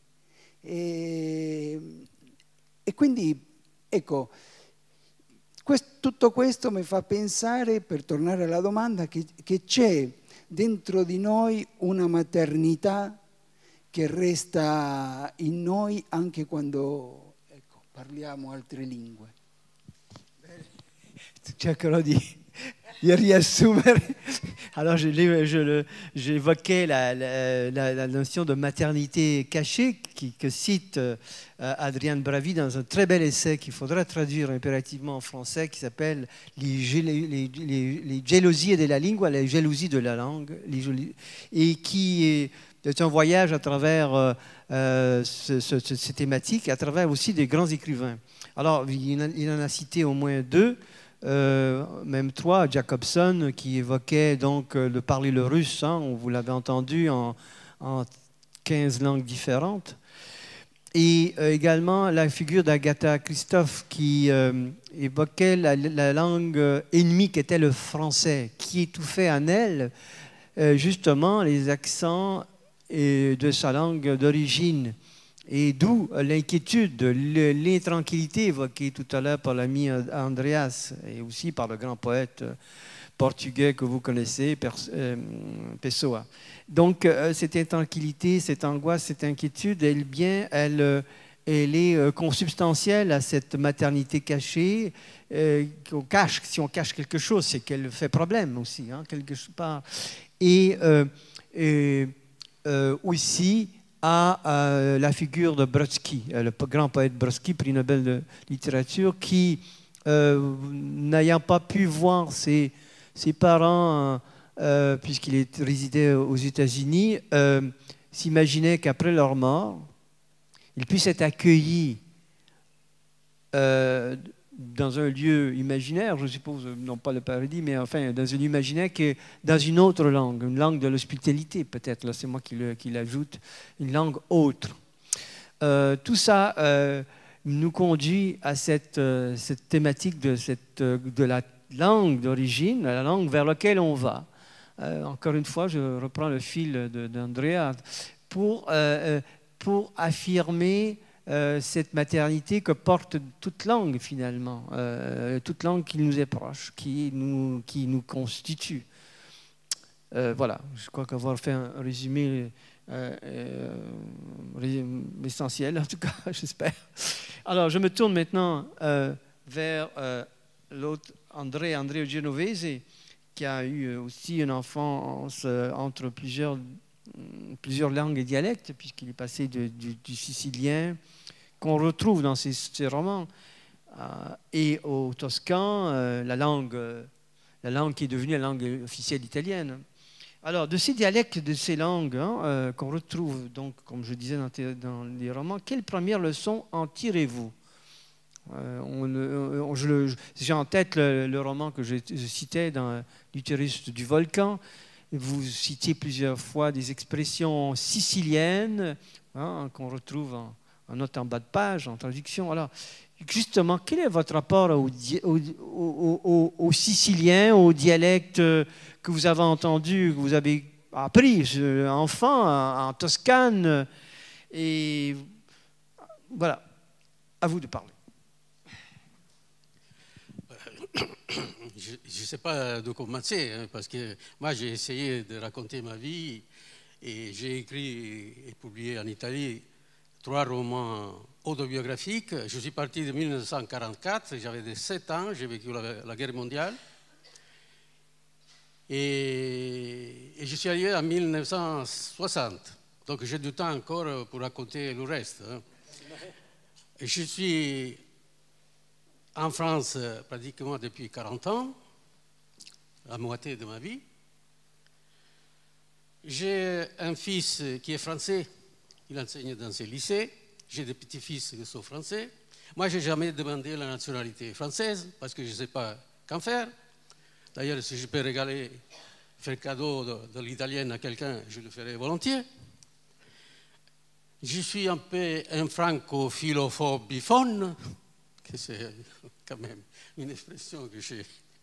Speaker 4: E quindi, ecco, tutto questo mi fa pensare, per tornare alla domanda, che c'è dentro di noi una maternità che resta in noi anche quando, ecco, parliamo altre lingue.
Speaker 1: Cercherò di riassumere. Alors j'évoquais la notion de maternité cachée que cite Adrian Bravi dans un très bel essai qu'il faudra traduire impérativement en français, qui s'appelle les jalousies de la lingua, les jalousies de la langue, et qui est un voyage à travers ces thématiques, à travers aussi des grands écrivains. Alors il en a cité au moins 2. Même 3, Jacobson, qui évoquait donc de parler le russe, hein, vous l'avez entendu, en 15 langues différentes. Et également la figure d'Agatha Christophe, qui évoquait la langue ennemie qu'était le français, qui étouffait en elle justement les accents de sa langue d'origine. Et d'où l'inquiétude, l'intranquillité évoquée tout à l'heure par l'ami Andreas et aussi par le grand poète portugais que vous connaissez, Pessoa. Donc cette intranquillité, cette angoisse, cette inquiétude, elle est consubstantielle à cette maternité cachée. Qu'on cache, si on cache quelque chose, c'est qu'elle fait problème aussi, hein, quelque part. Et aussi à la figure de Brodsky, le grand poète Brodsky, prix Nobel de littérature, qui, n'ayant pas pu voir ses parents, puisqu'il résidait aux États-Unis, s'imaginait qu'après leur mort, ils puissent être accueillis dans un lieu imaginaire, je suppose, non pas le paradis, mais enfin dans un lieu imaginaire, dans une autre langue, une langue de l'hospitalité peut-être, là c'est moi qui l'ajoute, une langue autre. Tout ça nous conduit à cette thématique de la langue d'origine, la langue vers laquelle on va. Encore une fois, je reprends le fil d'Andrea pour affirmer cette maternité que porte toute langue finalement, toute langue qui nous est proche, qui nous constitue. Voilà, je crois qu'avoir fait un résumé essentiel, en tout cas, j'espère. Alors, je me tourne maintenant vers l'autre, André Genovese, qui a eu aussi une enfance entre plusieurs langues et dialectes, puisqu'il est passé du sicilien, qu'on retrouve dans ses romans, et au toscan, la langue qui est devenue la langue officielle italienne. Alors, de ces dialectes, de ces langues qu'on retrouve, donc, comme je disais dans les romans, quelle première leçon en tirez-vous? J'ai en tête le roman que je citais dans l'utérus du volcan. Vous citiez plusieurs fois des expressions siciliennes qu'on retrouve en note en bas de page, en traduction. Alors, justement, quel est votre rapport au sicilien, au dialecte que vous avez entendu, que vous avez appris enfant en Toscane? Et voilà, à vous de parler.
Speaker 5: Je ne sais pas d'où commencer, hein, parce que moi j'ai essayé de raconter ma vie et j'ai écrit et publié en Italie 3 romans autobiographiques. Je suis parti de 1944, j'avais 7 ans, j'ai vécu la guerre mondiale. Et je suis arrivé en 1960, donc j'ai du temps encore pour raconter le reste. Hein. Et je suis en France pratiquement depuis 40 ans, la moitié de ma vie. J'ai un fils qui est français, il enseigne dans ce lycée. J'ai des petits-fils qui sont français. Moi, je n'ai jamais demandé la nationalité française parce que je ne sais pas qu'en faire. D'ailleurs, si je peux faire cadeau de l'italienne à quelqu'un, je le ferai volontiers. Je suis un peu un franco-philophobe biphone, que c'est quand même une expression que j'ai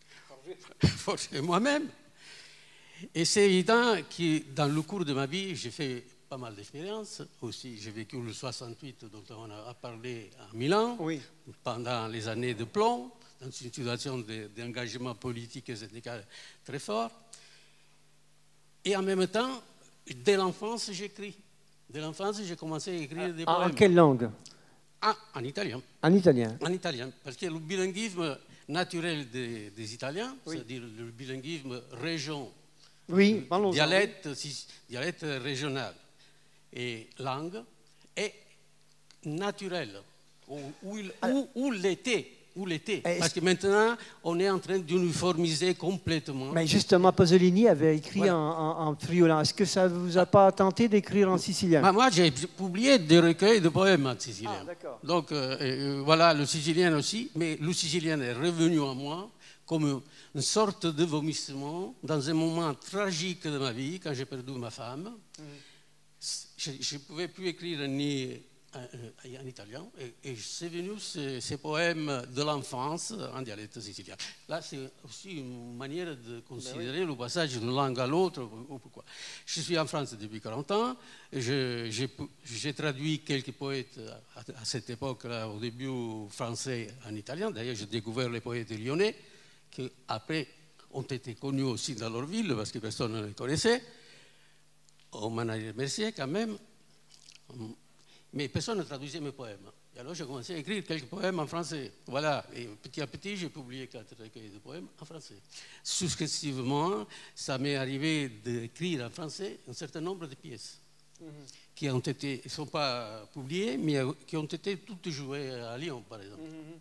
Speaker 5: forgée moi-même. Et c'est évident que dans le cours de ma vie, j'ai fait pas mal d'expériences. Aussi, j'ai vécu le 68, dont on a parlé à Milan, oui, pendant les années de plomb, dans une situation d'engagement politique et syndical très fort. Et en même temps, dès l'enfance, j'écris. Dès l'enfance, j'ai commencé à écrire des poèmes.
Speaker 1: En quelle langue?
Speaker 5: En italien.
Speaker 1: En italien.
Speaker 5: En italien, parce que le bilinguisme naturel des Italiens, oui, c'est-à-dire le bilinguisme région,
Speaker 1: oui,
Speaker 5: dialecte régional et langue, est naturel, ou l'était. Parce que maintenant, on est en train d'uniformiser complètement.
Speaker 1: Mais justement, Pasolini avait écrit voilà, en friulan. Est-ce que ça ne vous a pas tenté d'écrire en sicilien?
Speaker 5: Moi, j'ai publié des recueils de poèmes en sicilien. Donc, voilà, le sicilien aussi. Mais le sicilien est revenu à moi comme une sorte de vomissement dans un moment tragique de ma vie, quand j'ai perdu ma femme. Je ne pouvais plus écrire ni en italien, et c'est venu ces poèmes de l'enfance en dialecte sicilien. Là, c'est aussi une manière de considérer le passage d'une langue à l'autre. Je suis en France depuis 40 ans, j'ai traduit quelques poètes à cette époque-là, au début français en italien. D'ailleurs, j'ai découvert les poètes lyonnais, qui après ont été connus aussi dans leur ville, parce que personne ne les connaissait. On m'en a remercié quand même. Mais personne ne traduisait mes poèmes. Et alors j'ai commencé à écrire quelques poèmes en français. Voilà, et petit à petit, j'ai publié 4 recueils de poèmes en français. Successivement, ça m'est arrivé d'écrire en français un certain nombre de pièces qui ont été, ne sont pas publiées, mais qui ont été toutes jouées à Lyon, par exemple.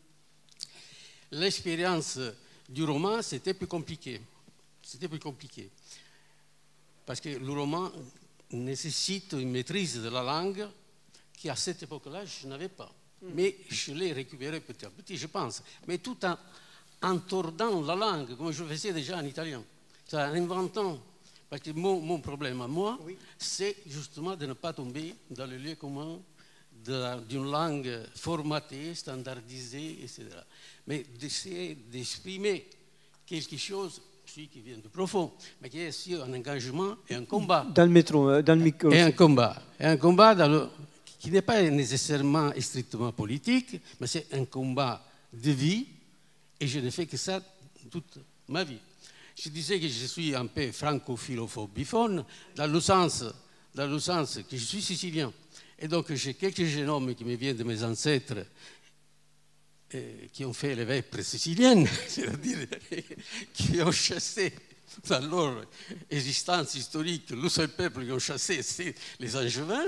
Speaker 5: L'expérience du roman, c'était plus compliqué. C'était plus compliqué. Parce que le roman nécessite une maîtrise de la langue qu'à cette époque-là, je n'avais pas. Mais je l'ai récupéré petit à petit, je pense. Mais tout en tordant la langue, comme je le faisais déjà en italien. En inventant. Parce que mon problème à moi, oui, c'est justement de ne pas tomber dans le lieu commun d'une langue formatée, standardisée, etc. Mais d'essayer d'exprimer quelque chose, celui qui vient de profond, mais qui est aussi un engagement et un combat.
Speaker 1: Dans le métro, dans le micro.
Speaker 5: Et un combat. Et un combat qui n'est pas nécessairement et strictement politique, mais c'est un combat de vie, et je ne fais que ça toute ma vie. Je disais que je suis un peu franco-philophobe biphone, dans le sens que je suis sicilien. Et donc j'ai quelques génomes qui me viennent de mes ancêtres qui ont fait les vêpres siciliennes, c'est-à-dire qui ont chassé dans leur existence historique, le seul peuple qui ont chassé, c'est les Angevins.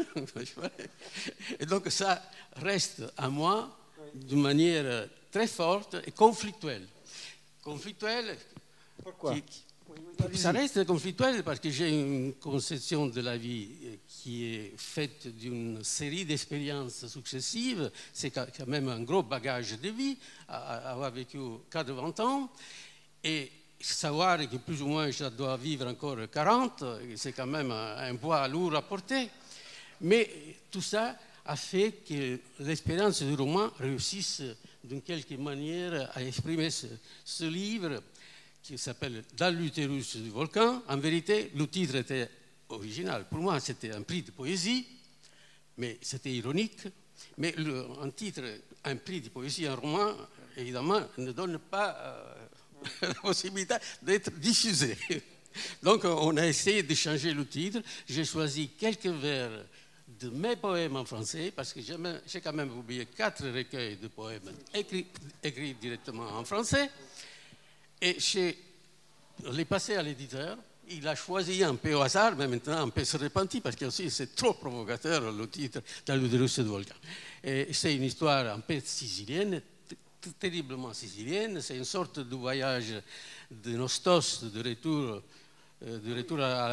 Speaker 5: Et donc ça reste à moi d'une manière très forte et conflictuelle. Conflictuelle.
Speaker 1: Pourquoi?
Speaker 5: Ça reste conflictuel parce que j'ai une conception de la vie qui est faite d'une série d'expériences successives. C'est quand même un gros bagage de vie, avoir vécu 80 ans. Et savoir que plus ou moins je dois vivre encore 40, c'est quand même un poids lourd à porter. Mais tout ça a fait que l'expérience du roman réussisse d'une quelque manière à exprimer ce livre qui s'appelle « Dans l'utérus du volcan ». En vérité, le titre était original. Pour moi, c'était un prix de poésie, mais c'était ironique. Mais un titre, un prix de poésie, un roman, évidemment, ne donne pas la possibilité d'être diffusé. Donc, on a essayé de changer le titre. J'ai choisi quelques vers de mes poèmes en français, parce que j'ai quand même oublié 4 recueils de poèmes écrits directement en français. Et je l'ai passé à l'éditeur. Il a choisi un peu au hasard, mais maintenant un peu se repentit, parce que aussi c'est trop provocateur le titre dans l'utérus du volcan. C'est une histoire un peu sicilienne, terriblement sicilienne. C'est une sorte de voyage de nostos, de retour à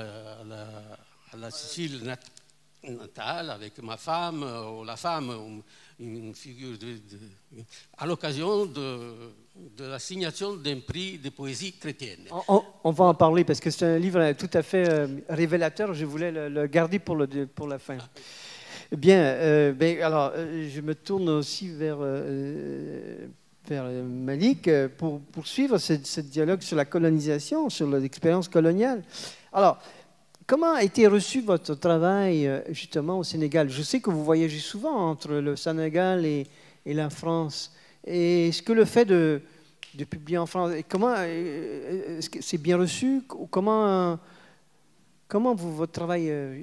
Speaker 5: la Sicile natale avec ma femme, ou la femme, une figure à l'occasion de la signation d'un prix de poésie chrétienne.
Speaker 1: On va en parler parce que c'est un livre tout à fait révélateur. Je voulais le garder pour la fin. Bien, alors je me tourne aussi vers Malik pour poursuivre ce dialogue sur la colonisation, sur l'expérience coloniale. Alors, comment a été reçu votre travail justement au Sénégal? Je sais que vous voyagez souvent entre le Sénégal et la France. Et est-ce que le fait de publier en France, est-ce que c'est bien reçu? Comment votre travail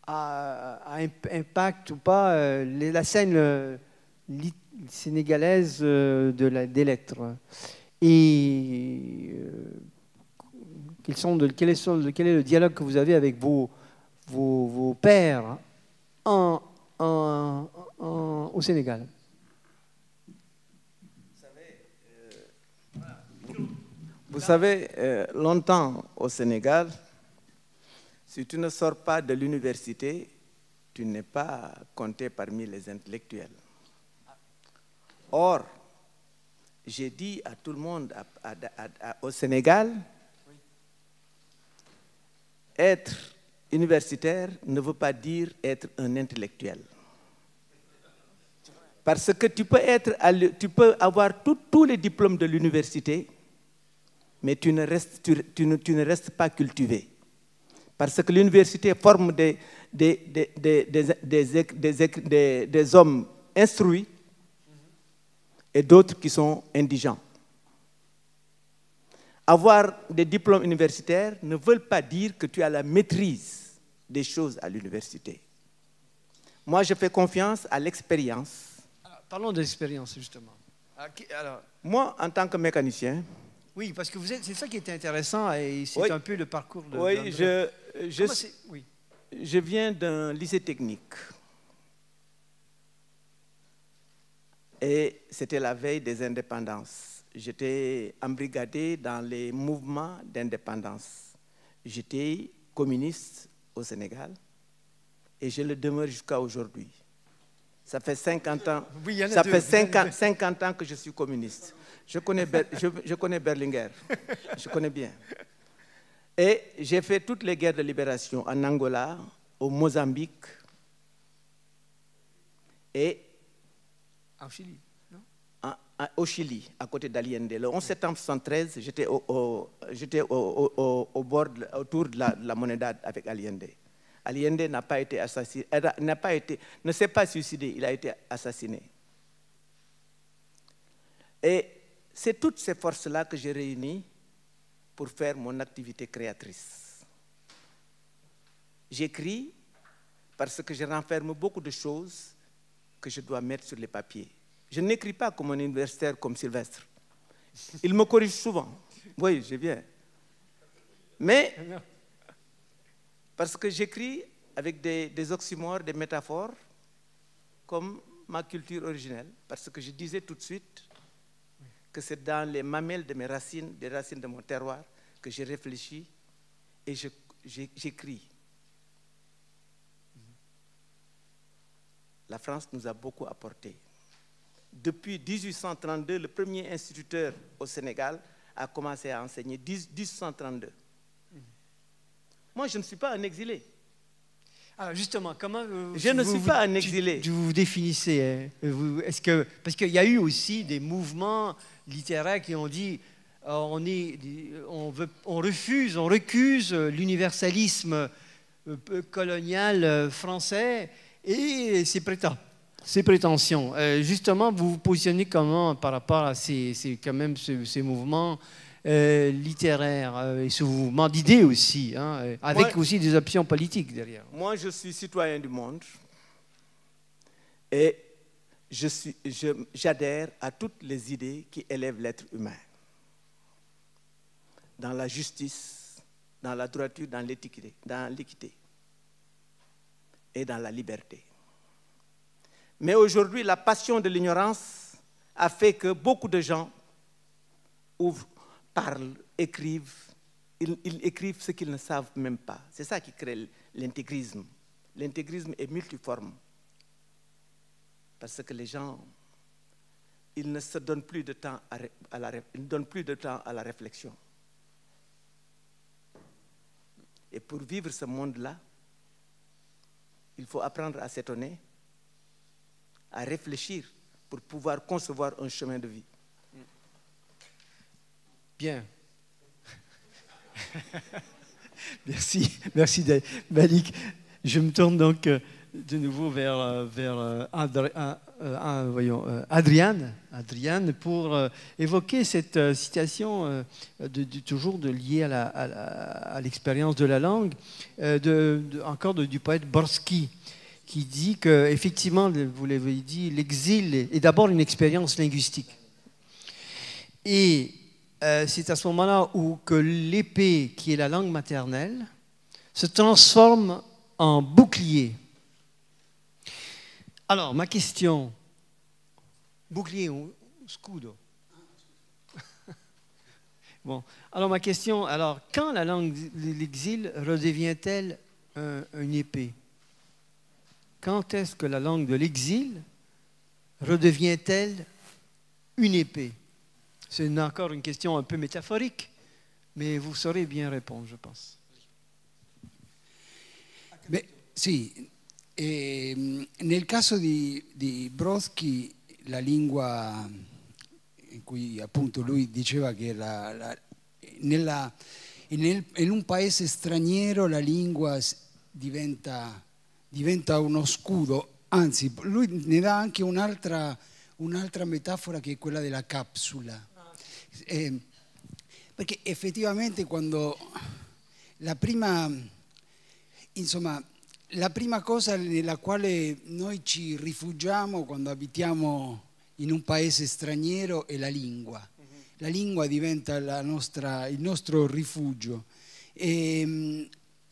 Speaker 1: impacte ou pas la scène sénégalaise des lettres? Et quel est le dialogue que vous avez avec vos pairs au Sénégal?
Speaker 3: Vous savez, longtemps au Sénégal, si tu ne sors pas de l'université, tu n'es pas compté parmi les intellectuels. Or, j'ai dit à tout le monde au Sénégal, être universitaire ne veut pas dire être un intellectuel. Parce que tu peux avoir tous les diplômes de l'université, mais tu ne restes pas cultivé. Parce que l'université forme des hommes instruits et d'autres qui sont indigents. Avoir des diplômes universitaires ne veut pas dire que tu as la maîtrise des choses à l'université. Moi, je fais confiance à l'expérience.
Speaker 1: Parlons de l'expérience, justement. Alors,
Speaker 3: moi, en tant que mécanicien...
Speaker 1: Oui, parce que c'est ça qui est intéressant et c'est un peu le parcours de...
Speaker 3: Oui, je viens d'un lycée technique. Et c'était la veille des indépendances. J'étais embrigadé dans les mouvements d'indépendance. J'étais communiste au Sénégal et je le demeure jusqu'à aujourd'hui. Ça fait 50 ans, ça fait 50 ans que je suis communiste. Je connais Berlinguer, je connais bien. Et j'ai fait toutes les guerres de libération en Angola, au Mozambique et
Speaker 1: au Chili.
Speaker 3: Au Chili, à côté d'Allende. Le 11 septembre 1973, j'étais autour de la Moneda avec Allende. Allende n'a pas été assassiné, ne s'est pas suicidé, il a été assassiné. Et c'est toutes ces forces-là que j'ai réunies pour faire mon activité créatrice. J'écris parce que je renferme beaucoup de choses que je dois mettre sur les papiers. Je n'écris pas comme un universitaire comme Sylvestre. Il me corrige souvent. Oui, je viens. Mais, parce que j'écris avec des oxymores, des métaphores, comme ma culture originelle, parce que je disais tout de suite que c'est dans les mamelles de mes racines, des racines de mon terroir, que j'ai réfléchi et j'écris. La France nous a beaucoup apporté. Depuis 1832, le premier instituteur au Sénégal a commencé à enseigner, 1832. Moi, je ne suis pas un exilé.
Speaker 1: Alors justement, comment
Speaker 3: Je ne suis pas un exilé.
Speaker 1: vous définissez parce qu'il y a eu aussi des mouvements littéraires qui ont dit on recuse l'universalisme colonial français et ses prétentions. Justement, vous vous positionnez comment par rapport à ces mouvements littéraires et ce mouvement d'idées aussi, hein, avec aussi des options politiques derrière?
Speaker 3: Moi, je suis citoyen du monde et j'adhère à toutes les idées qui élèvent l'être humain. Dans la justice, dans la droiture, dans l'équité et dans la liberté. Mais aujourd'hui, la passion de l'ignorance a fait que beaucoup de gens parlent, écrivent, ils écrivent ce qu'ils ne savent même pas. C'est ça qui crée l'intégrisme. L'intégrisme est multiforme. Parce que les gens, ils ne se donnent plus de temps à la réflexion. Et pour vivre ce monde-là, il faut apprendre à s'étonner, à réfléchir pour pouvoir concevoir un chemin de vie.
Speaker 1: Bien. Merci Malik. Je me tourne donc de nouveau vers Adriane pour évoquer cette citation toujours liée à l'expérience de la langue, encore du poète Borski, qui dit qu'effectivement, vous l'avez dit, l'exil est d'abord une expérience linguistique. Et c'est à ce moment-là où que l'épée, qui est la langue maternelle, se transforme en bouclier. Alors, ma question, bouclier ou scudo? Bon, alors ma question, quand la langue de l'exil redevient-elle une épée? Quand est-ce que la langue de l'exil redevient-elle une épée? C'est encore une question un peu métaphorique, mais vous saurez bien répondre, je pense.
Speaker 4: Beh, sì, nel caso di Brodsky la lingua, in cui appunto lui diceva che in un paese straniero la lingua diventa uno scudo, anzi lui ne dà anche un'altra metafora che è quella della capsula. Perché effettivamente quando la prima cosa nella quale noi ci rifugiamo quando abitiamo in un paese straniero è la lingua. La lingua diventa il nostro rifugio. Nel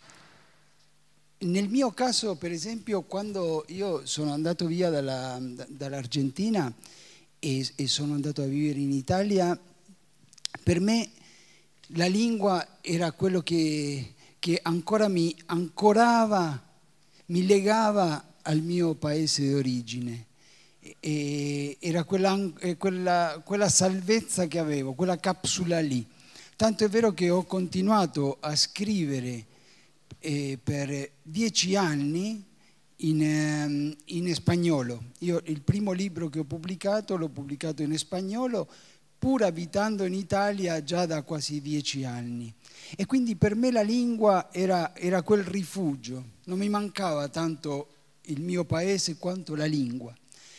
Speaker 4: mio caso, per esempio, quando io sono andato via dall'Argentina e sono andato a vivere in Italia, per me la lingua era quello che ancora mi ancorava, mi legava al mio paese d'origine. Era quella salvezza che avevo, quella capsula lì. Tanto è vero che ho continuato a scrivere per 10 anni in spagnolo. Io il primo libro che ho pubblicato l'ho pubblicato in spagnolo, pur abitando in Italia già da quasi 10 anni. E quindi per me la lingua era quel rifugio, non mi mancava tanto il mio paese quanto la lingua.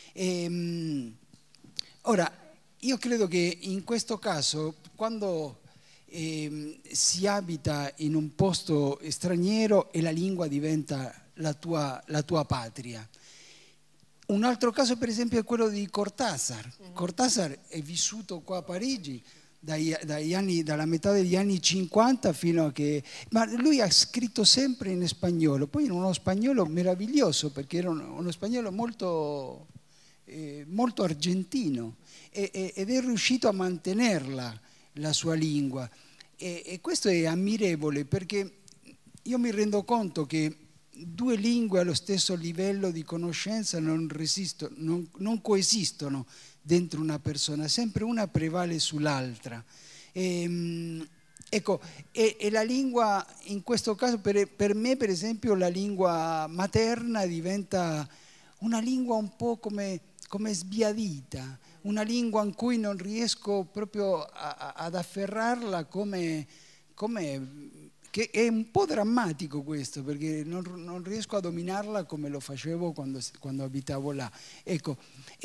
Speaker 4: Ora, io credo che in questo caso, quando si abita in un posto straniero e la lingua diventa la tua patria. Un altro caso per esempio è quello di Cortázar. Cortázar è vissuto qua a Parigi dalla metà degli anni 50 fino a che... Ma lui ha scritto sempre in spagnolo, poi in uno spagnolo meraviglioso, perché era uno spagnolo molto argentino ed è riuscito a mantenerla, la sua lingua. E questo è ammirevole, perché io mi rendo conto che due lingue allo stesso livello di conoscenza non coesistono dentro una persona, sempre una prevale sull'altra. Ecco, e la lingua, in questo caso, per me per esempio, la lingua materna diventa una lingua un po' come sbiadita, una lingua in cui non riesco proprio ad afferrarla come che è un po' drammatico questo, perché non riesco a dominarla come lo facevo quando abitavo là. Ecco,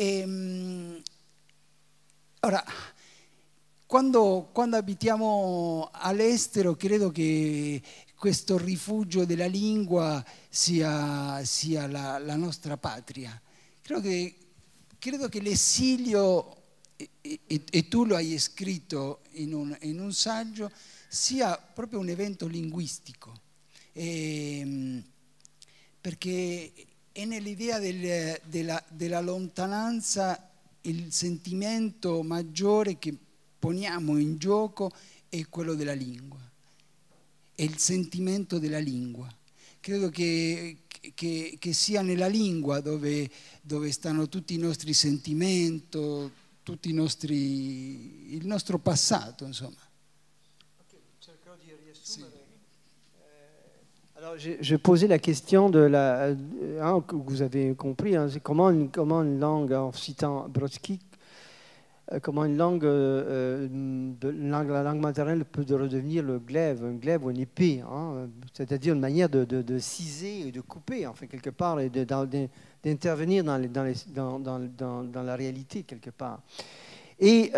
Speaker 4: ora, quando abitiamo all'estero, credo che questo rifugio della lingua sia la nostra patria. Credo che l'esilio, e tu lo hai scritto in un saggio, sia proprio un evento linguistico, perché è nell'idea della lontananza il sentimento maggiore che poniamo in gioco è quello della lingua, è il sentimento della lingua. Credo che sia nella lingua dove stanno tutti i nostri sentimenti, tutti il nostro passato, insomma.
Speaker 1: Alors, je posais la question de que vous avez compris, c'est comment une langue, en citant Brodsky, comment une langue, la langue maternelle peut redevenir un glaive ou une épée, hein, c'est-à-dire une manière de ciser et de couper, enfin, quelque part, et d'intervenir dans la réalité, quelque part. Et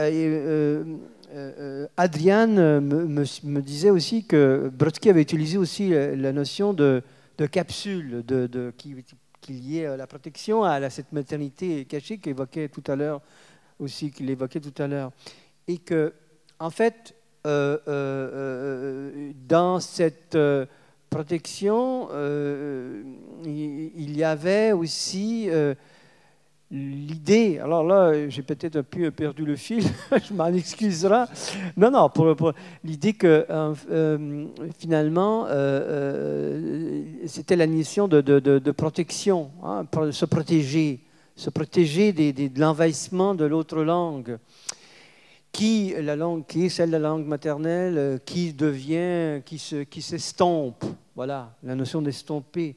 Speaker 1: Adrian me disait aussi que Brodsky avait utilisé aussi la notion de capsule qui est liée à la protection, à cette maternité cachée qu'il évoquait tout à l'heure, et que, en fait, dans cette protection, il y avait aussi l'idée, alors là, j'ai peut-être un peu perdu le fil, je m'en excuserai. Non, pour l'idée que finalement, c'était la mission de protection, hein, pour se protéger de l'envahissement de l'autre langue, qui est celle de la langue maternelle, qui s'estompe. Voilà, la notion d'estomper.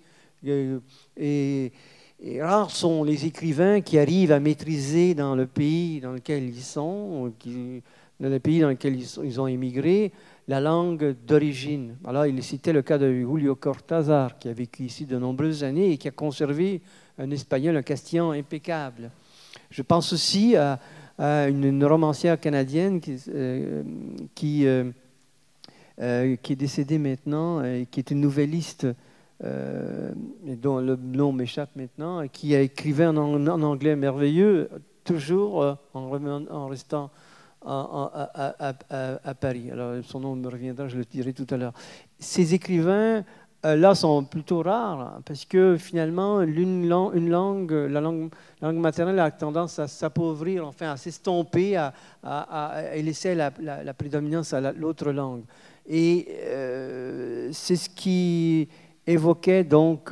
Speaker 1: Et rares sont les écrivains qui arrivent à maîtriser dans le pays dans lequel ils sont, dans le pays dans lequel ils ont émigré, la langue d'origine. Alors, il citait le cas de Julio Cortázar, qui a vécu ici de nombreuses années et qui a conservé un espagnol, un castillan impeccable. Je pense aussi à une romancière canadienne qui est décédée maintenant et qui est une nouvelliste dont le nom m'échappe maintenant, qui a écrivé en anglais merveilleux, toujours en restant à Paris. Alors, son nom me reviendra, je le dirai tout à l'heure. Ces écrivains, là, sont plutôt rares, parce que finalement, la langue maternelle a tendance à s'appauvrir, enfin à s'estomper, à laisser la prédominance à l'autre langue. Et c'est ce qui évoquait donc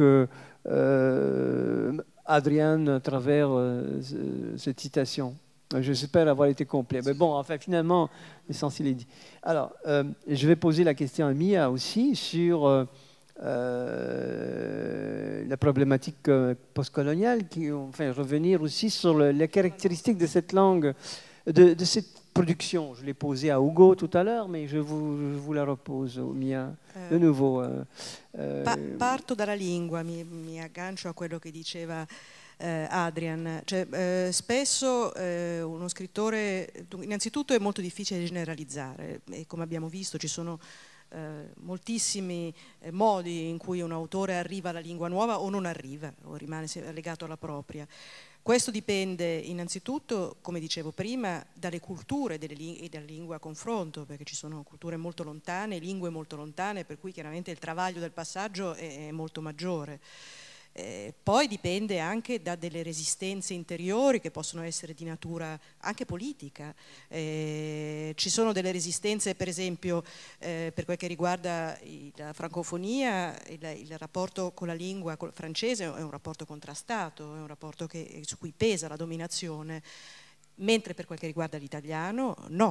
Speaker 1: Adrian à travers cette citation. J'espère avoir été complet. Mais bon, enfin, finalement, l'essentiel est dit. Alors, je vais poser la question à Mia aussi sur la problématique postcoloniale, enfin, revenir aussi sur les caractéristiques de cette langue, de cette production. Je l'ai posée à Ugo tout à l'heure, mais je vous la repose, Mia, de nouveau.
Speaker 2: Parto dalla lingua, mi aggancio a quello che diceva Adrian. Cioè, spesso uno scrittore, innanzitutto è molto difficile generalizzare, e come abbiamo visto ci sono moltissimi modi in cui un autore arriva alla lingua nuova o non arriva, o rimane legato alla propria. Questo dipende innanzitutto, come dicevo prima, dalle culture e dalla lingua a confronto, perché ci sono culture molto lontane, lingue molto lontane, per cui chiaramente il travaglio del passaggio è molto maggiore. Poi dipende anche da delle resistenze interiori che possono essere di natura anche politica. Ci sono delle resistenze, per esempio, per quel che riguarda la francofonia, il rapporto con la lingua francese è un rapporto contrastato, è un rapporto su cui pesa la dominazione, mentre per quel che riguarda l'italiano no.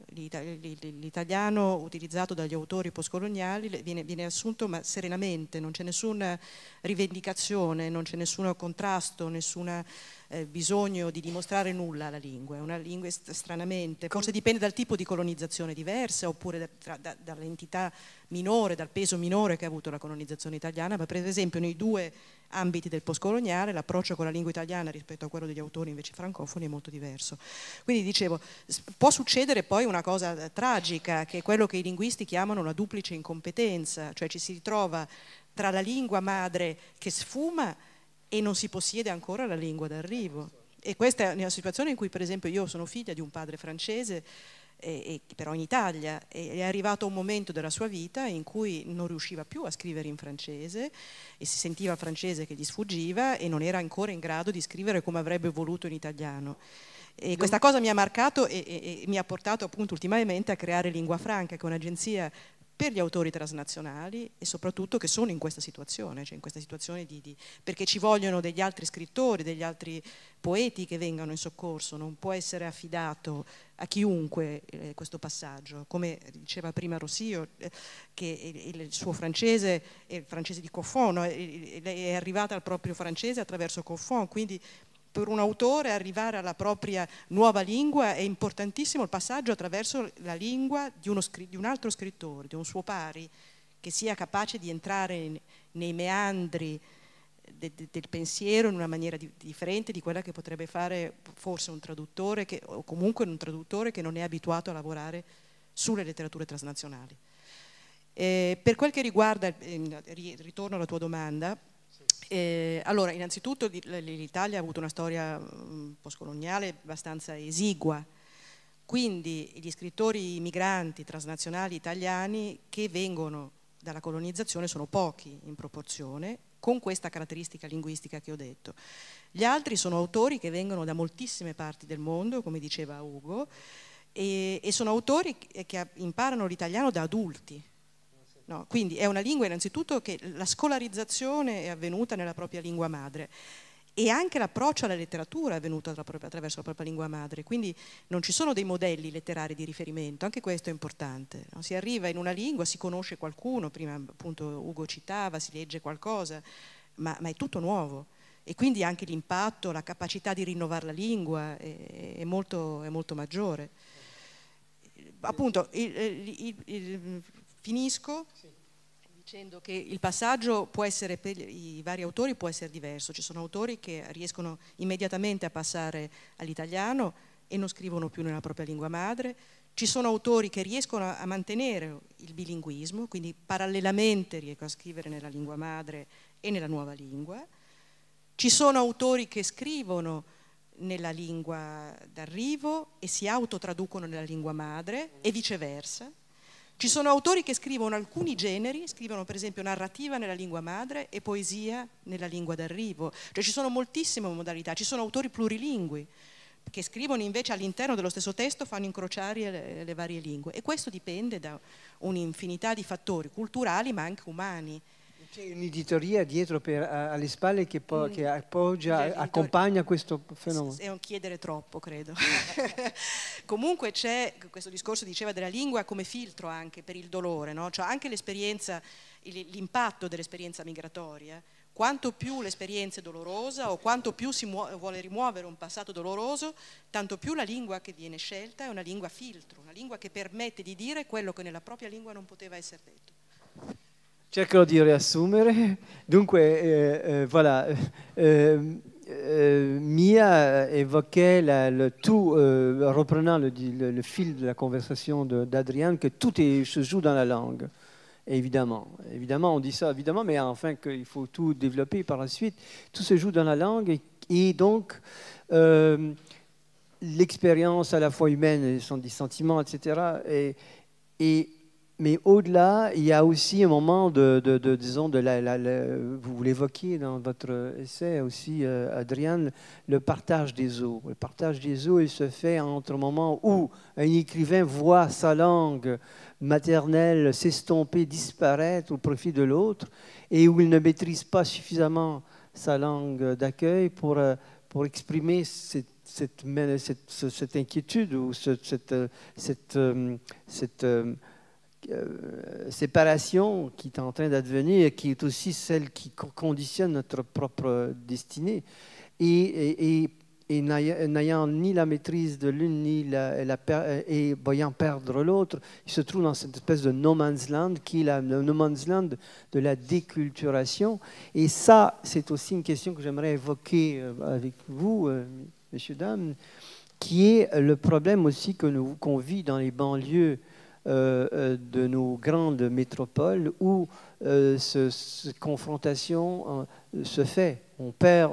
Speaker 2: l'italiano utilizzato dagli autori postcoloniali viene assunto ma serenamente, non c'è nessuna rivendicazione, non c'è nessun contrasto, nessun bisogno di dimostrare nulla alla lingua. È una lingua stranamente, forse dipende dal tipo di colonizzazione diversa oppure dall'entità minore, dal peso minore che ha avuto la colonizzazione italiana, ma per esempio nei due ambiti del postcoloniale l'approccio con la lingua italiana rispetto a quello degli autori invece francofoni è molto diverso. Quindi dicevo, può succedere poi una cosa tragica, che è quello che i linguisti chiamano una duplice incompetenza, cioè ci si ritrova tra la lingua madre che sfuma e non si possiede ancora la lingua d'arrivo. E questa è una situazione in cui, per esempio, io sono figlia di un padre francese, però in Italia, e è arrivato un momento della sua vita in cui non riusciva più a scrivere in francese e si sentiva il francese che gli sfuggiva e non era ancora in grado di scrivere come avrebbe voluto in italiano. E questa cosa mi ha marcato e mi ha portato appunto ultimamente a creare Lingua Franca, che è un'agenzia per gli autori transnazionali e soprattutto che sono in questa situazione, cioè in questa situazione perché ci vogliono degli altri scrittori, degli altri poeti che vengano in soccorso, non può essere affidato a chiunque questo passaggio, come diceva prima Rossio, che il suo francese è il francese di Coffon, no? È arrivata al proprio francese attraverso Coffon, quindi per un autore arrivare alla propria nuova lingua è importantissimo il passaggio attraverso la lingua di un altro scrittore, di un suo pari, che sia capace di entrare nei meandri del pensiero in una maniera differente di quella che potrebbe fare forse un traduttore o comunque un traduttore che non è abituato a lavorare sulle letterature transnazionali. Per quel che riguarda, ritorno alla tua domanda, allora, innanzitutto l'Italia ha avuto una storia postcoloniale abbastanza esigua, quindi gli scrittori migranti transnazionali italiani che vengono dalla colonizzazione sono pochi in proporzione, con questa caratteristica linguistica che ho detto. Gli altri sono autori che vengono da moltissime parti del mondo, come diceva Ugo, e sono autori che imparano l'italiano da adulti. No, quindi è una lingua innanzitutto che la scolarizzazione è avvenuta nella propria lingua madre e anche l'approccio alla letteratura è avvenuto attraverso la propria lingua madre, quindi non ci sono dei modelli letterari di riferimento, anche questo è importante. No? Si arriva in una lingua, si conosce qualcuno, prima appunto Ugo citava, si legge qualcosa, ma è tutto nuovo e quindi anche l'impatto, la capacità di rinnovare la lingua è molto maggiore. Appunto, finisco dicendo che il passaggio può essere per i vari autori può essere diverso. Ci sono autori che riescono immediatamente a passare all'italiano e non scrivono più nella propria lingua madre. Ci sono autori che riescono a mantenere il bilinguismo, quindi parallelamente riescono a scrivere nella lingua madre e nella nuova lingua. Ci sono autori che scrivono nella lingua d'arrivo e si autotraducono nella lingua madre e viceversa. Ci sono autori che scrivono alcuni generi, scrivono per esempio narrativa nella lingua madre e poesia nella lingua d'arrivo, cioè ci sono moltissime modalità, ci sono autori plurilingui che scrivono invece all'interno dello stesso testo, fanno incrociare le varie lingue e questo dipende da un'infinità di fattori culturali ma anche umani.
Speaker 1: C'è un'editoria dietro alle spalle che appoggia, accompagna questo fenomeno.
Speaker 2: È un chiedere troppo, credo. Comunque c'è, questo discorso diceva della lingua come filtro anche per il dolore, no? Cioè anche l'esperienza, l'impatto dell'esperienza migratoria, quanto più l'esperienza è dolorosa o quanto più si vuole rimuovere un passato doloroso, tanto più la lingua che viene scelta è una lingua filtro, una lingua che permette di dire quello che nella propria lingua non poteva essere detto.
Speaker 1: Cercherò di riassumere. Dunque, voilà, Mia évoquait le tout, reprenant le fil de la conversation d'Adriane, que tout se joue dans la langue. Évidemment, on dit ça, évidemment, mais enfin qu'il faut tout développer par la suite. Tout se joue dans la langue et donc l'expérience à la fois humaine, des sentiments, etc. Mais au-delà, il y a aussi un moment disons, vous l'évoquiez dans votre essai aussi, Adriane, le partage des eaux. Le partage des eaux, il se fait entre un moment où un écrivain voit sa langue maternelle s'estomper, disparaître au profit de l'autre, et où il ne maîtrise pas suffisamment sa langue d'accueil pour exprimer cette inquiétude ou cette séparation qui est en train d'advenir et qui est aussi celle qui conditionne notre propre destinée. Et n'ayant ni la maîtrise de l'une, ni et voyant perdre l'autre, il se trouve dans cette espèce de no man's land qui est le no man's land de la déculturation. Et ça, c'est aussi une question que j'aimerais évoquer avec vous, messieurs, dames, qui est le problème aussi qu'on vit dans les banlieues de nos grandes métropoles où cette confrontation se fait. On perd,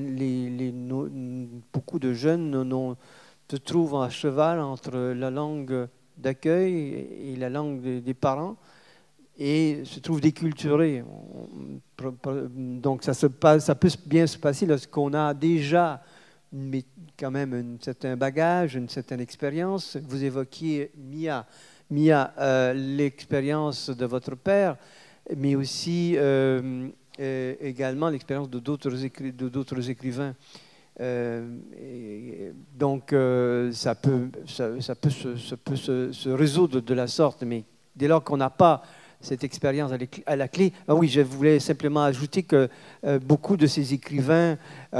Speaker 1: beaucoup de jeunes se trouvent à cheval entre la langue d'accueil et la langue des parents et se trouvent déculturés. Donc ça peut bien se passer lorsqu'on a déjà quand même un certain bagage, une certaine expérience. Vous évoquiez Mia, l'expérience de votre père, mais aussi également l'expérience de d'autres écrivains. Donc ça peut se résoudre de la sorte, mais dès lors qu'on n'a pas cette expérience à la clé. Ah oui, je voulais simplement ajouter que beaucoup de ces écrivains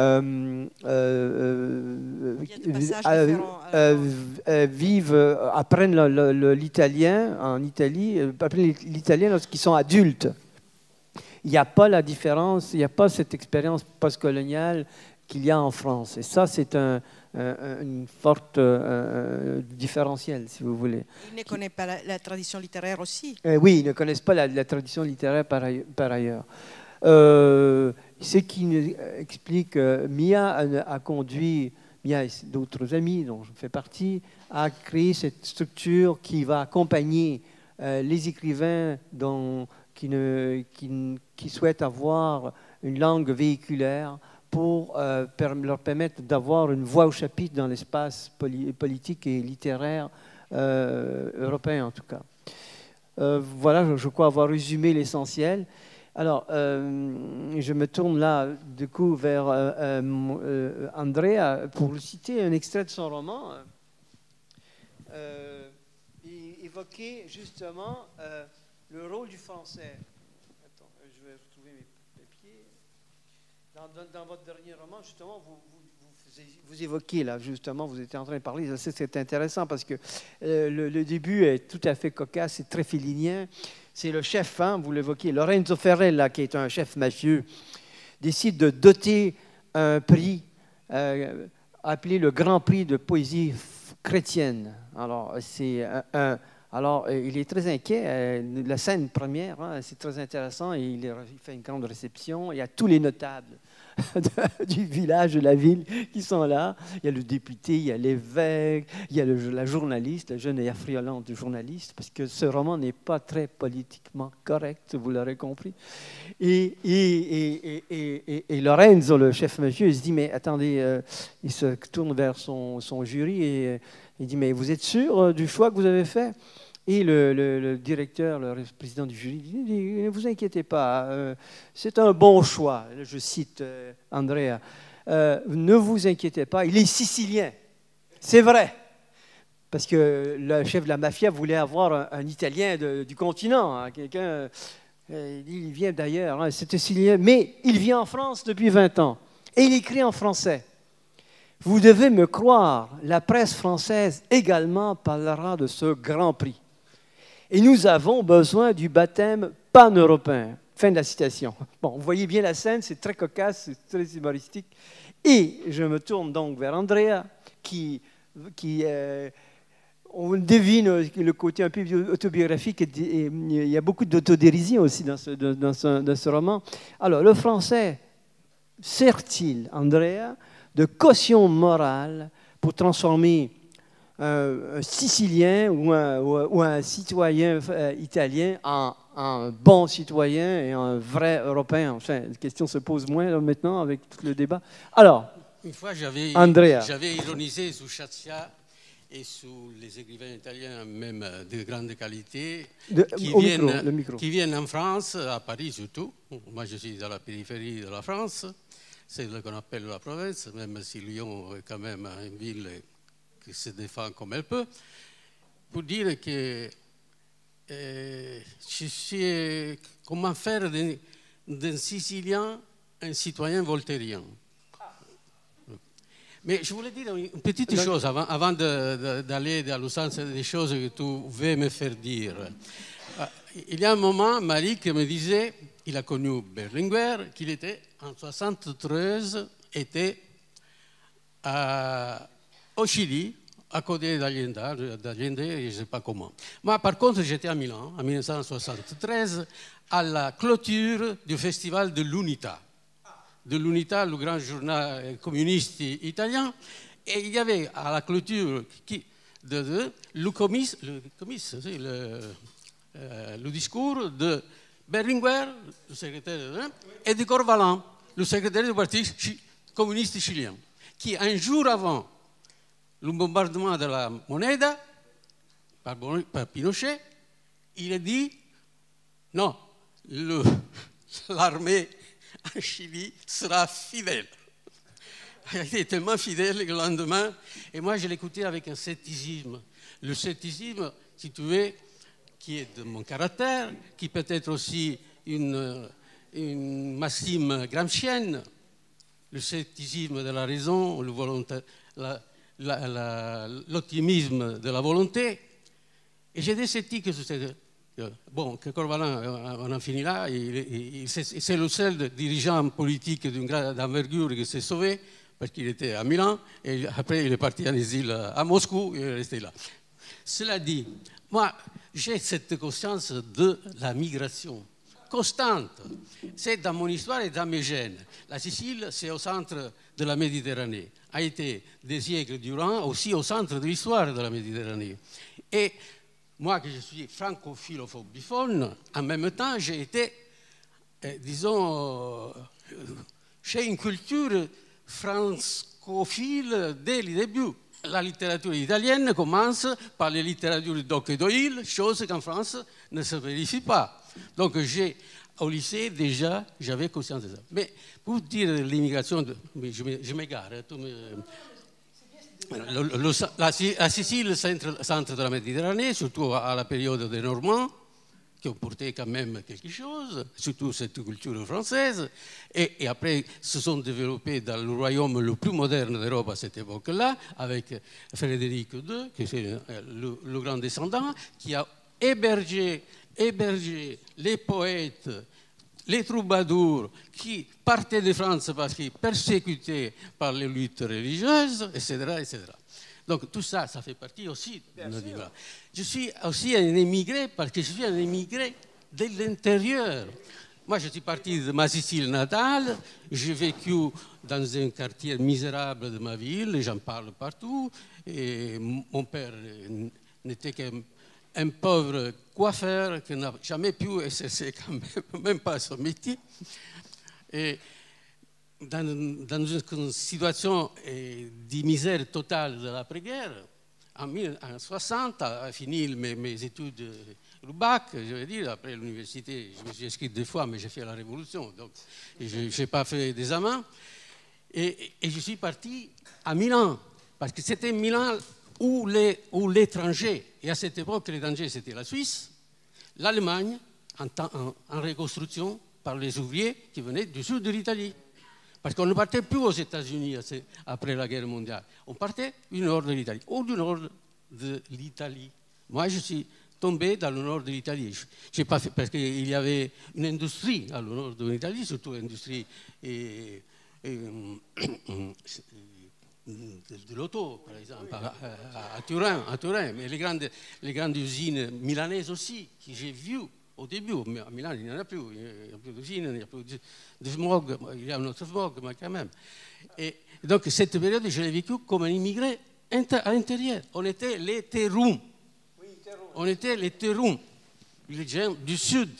Speaker 1: apprennent l'italien en Italie, apprennent l'italien lorsqu'ils sont adultes. Il n'y a pas la différence, il n'y a pas cette expérience postcoloniale qu'il y a en France. Et ça, c'est une forte différentielle, si vous voulez.
Speaker 2: Ils ne connaissent pas la tradition littéraire aussi.
Speaker 1: Oui, ils ne connaissent pas la tradition littéraire par ailleurs. Ce qui explique Mia a conduit, Mia et d'autres amis dont je fais partie, à créer cette structure qui va accompagner les écrivains qui souhaitent avoir une langue véhiculaire pour leur permettre d'avoir une voix au chapitre dans l'espace politique et littéraire européen, en tout cas. Voilà, je crois avoir résumé l'essentiel. Alors, je me tourne là, du coup, vers Andrea pour citer un extrait de son roman et évoquer justement le rôle du français. Attends, je vais retrouver mes papiers. Dans votre dernier roman, justement, vous évoquez, là, justement, vous étiez en train de parler, c'est intéressant parce que le début est tout à fait cocasse, c'est très félinien. C'est le chef, hein, vous l'évoquez, Lorenzo Ferrella, qui est un chef mafieux, décide de doter un prix appelé le Grand Prix de poésie chrétienne. Alors, il est très inquiet. La scène première, hein, c'est très intéressant. Il fait une grande réception. Il y a tous les notables du village, de la ville qui sont là. Il y a le député, il y a l'évêque, il y a la journaliste, la jeune et affriolante journaliste, parce que ce roman n'est pas très politiquement correct, vous l'aurez compris. Et Lorenzo, le chef mafieux, il se dit, mais attendez, il se tourne vers son jury et il dit, mais vous êtes sûr du choix que vous avez fait? Et le directeur, le président du jury, dit, ne vous inquiétez pas, c'est un bon choix. Je cite Andrea. Ne vous inquiétez pas, il est sicilien. C'est vrai. Parce que le chef de la mafia voulait avoir un Italien du continent, hein, quelqu'un. Il vient d'ailleurs, hein, c'est sicilien, mais il vit en France depuis 20 ans. Et il écrit en français. Vous devez me croire, la presse française également parlera de ce Grand Prix. Et nous avons besoin du baptême pan-européen. Fin de la citation. Bon, vous voyez bien la scène, c'est très cocasse, c'est très humoristique. Et je me tourne donc vers Andrea, on devine le côté un peu autobiographique, et il y a beaucoup d'autodérision aussi dans ce roman. Alors, le français sert-il, Andrea, de caution morale pour transformer un Sicilien ou un citoyen italien en bon citoyen et un vrai Européen? Enfin, la question se pose moins là, maintenant avec tout le débat. Alors,
Speaker 5: une fois, j'avais ironisé sur Sciascia et sur les écrivains italiens, même de grande qualité, qui viennent en France, à Paris surtout. Moi, je suis dans la périphérie de la France. c'est ce qu'on appelle la province, même si Lyon est quand même une ville qui se défend comme elle peut, pour dire que je suis comment faire d'un Sicilien un citoyen voltairien. Mais je voulais dire une petite chose avant d'aller dans le sens des choses que tu veux me faire dire. Il y a un moment, Malik me disait, il a connu Berlinguer, qu'il était en 1973, était au Chili, à côté d'Allende, je ne sais pas comment. Moi, par contre, j'étais à Milan, en 1973, à la clôture du festival de l'Unità. De l'Unità, le grand journal communiste italien. Et il y avait à la clôture le discours de Berlinguer, le secrétaire, et de Corvalán, le secrétaire du Parti communiste chilien, qui un jour avant le bombardement de la Moneda par Pinochet, il a dit non, l'armée en Chili sera fidèle. Il était tellement fidèle le lendemain, et moi je l'écoutais avec un scepticisme. Le scepticisme, si tu veux, qui est de mon caractère, qui peut être aussi une maxime gramscienne, le scepticisme de la raison, l'optimisme de la volonté. Et j'étais sceptique que Corvalán, on en finit là, c'est le seul dirigeant politique d'une grande envergure qui s'est sauvé, parce qu'il était à Milan, et après il est parti en exil à Moscou, et il est resté là. Cela dit, moi, j'ai cette conscience de la migration constante. C'est dans mon histoire et dans mes gènes. La Sicile, c'est au centre de la Méditerranée, a été des siècles durant aussi au centre de l'histoire de la Méditerranée. Et moi, que je suis francophile-biphone, en même temps, j'ai été, disons, j'ai une culture francophile dès le début. La littérature italienne commence par les littératures de Doc et Doyle, chose qu'en France ne se vérifie pas. Donc, au lycée, déjà, j'avais conscience de ça. Mais pour dire l'immigration, je m'égare. La Sicile, centre de la Méditerranée, surtout à la période des Normands, qui ont porté quand même quelque chose, surtout cette culture française, et après se sont développés dans le royaume le plus moderne d'Europe à cette époque-là, avec Frédéric II, qui est le grand descendant, qui a hébergé les poètes, les troubadours qui partaient de France parce qu'ils étaient persécutés par les luttes religieuses, etc., etc. Donc tout ça, ça fait partie aussi de notre vie. Je suis aussi un émigré parce que je suis un émigré de l'intérieur. Moi, je suis parti de ma Sicile natale, j'ai vécu dans un quartier misérable de ma ville, j'en parle partout, et mon père n'était qu'un pauvre coiffeur qui n'a jamais pu exercer quand même pas son métier. Et dans une situation de misère totale de l'après-guerre, en 1960, a fini mes études au bac, je veux dire, après l'université, je me suis inscrit 2 fois, mais j'ai fait la révolution, donc je n'ai pas fait d'examen. Et je suis parti à Milan, parce que c'était Milan où l'étranger, et à cette époque, l'étranger, c'était la Suisse, l'Allemagne, en reconstruction par les ouvriers qui venaient du sud de l'Italie. Parce qu'on ne partait plus aux États-Unis après la guerre mondiale. On partait du nord de l'Italie, ou du nord de l'Italie. Moi, je suis tombé dans le nord de l'Italie. J'ai pas fait, parce qu'il y avait une industrie dans le nord de l'Italie, surtout l'industrie de l'auto, par exemple, à Turin. Mais les grandes usines milanaises aussi, que j'ai vues au début. Mais à Milan, il n'y en a plus. Il n'y a plus d'usines, il n'y a plus de smog. Il y a un autre smog, mais quand même. Et donc, cette période, je l'ai vécue comme un immigré à l'intérieur. On était les terrums. On était les terrums, les gens du sud.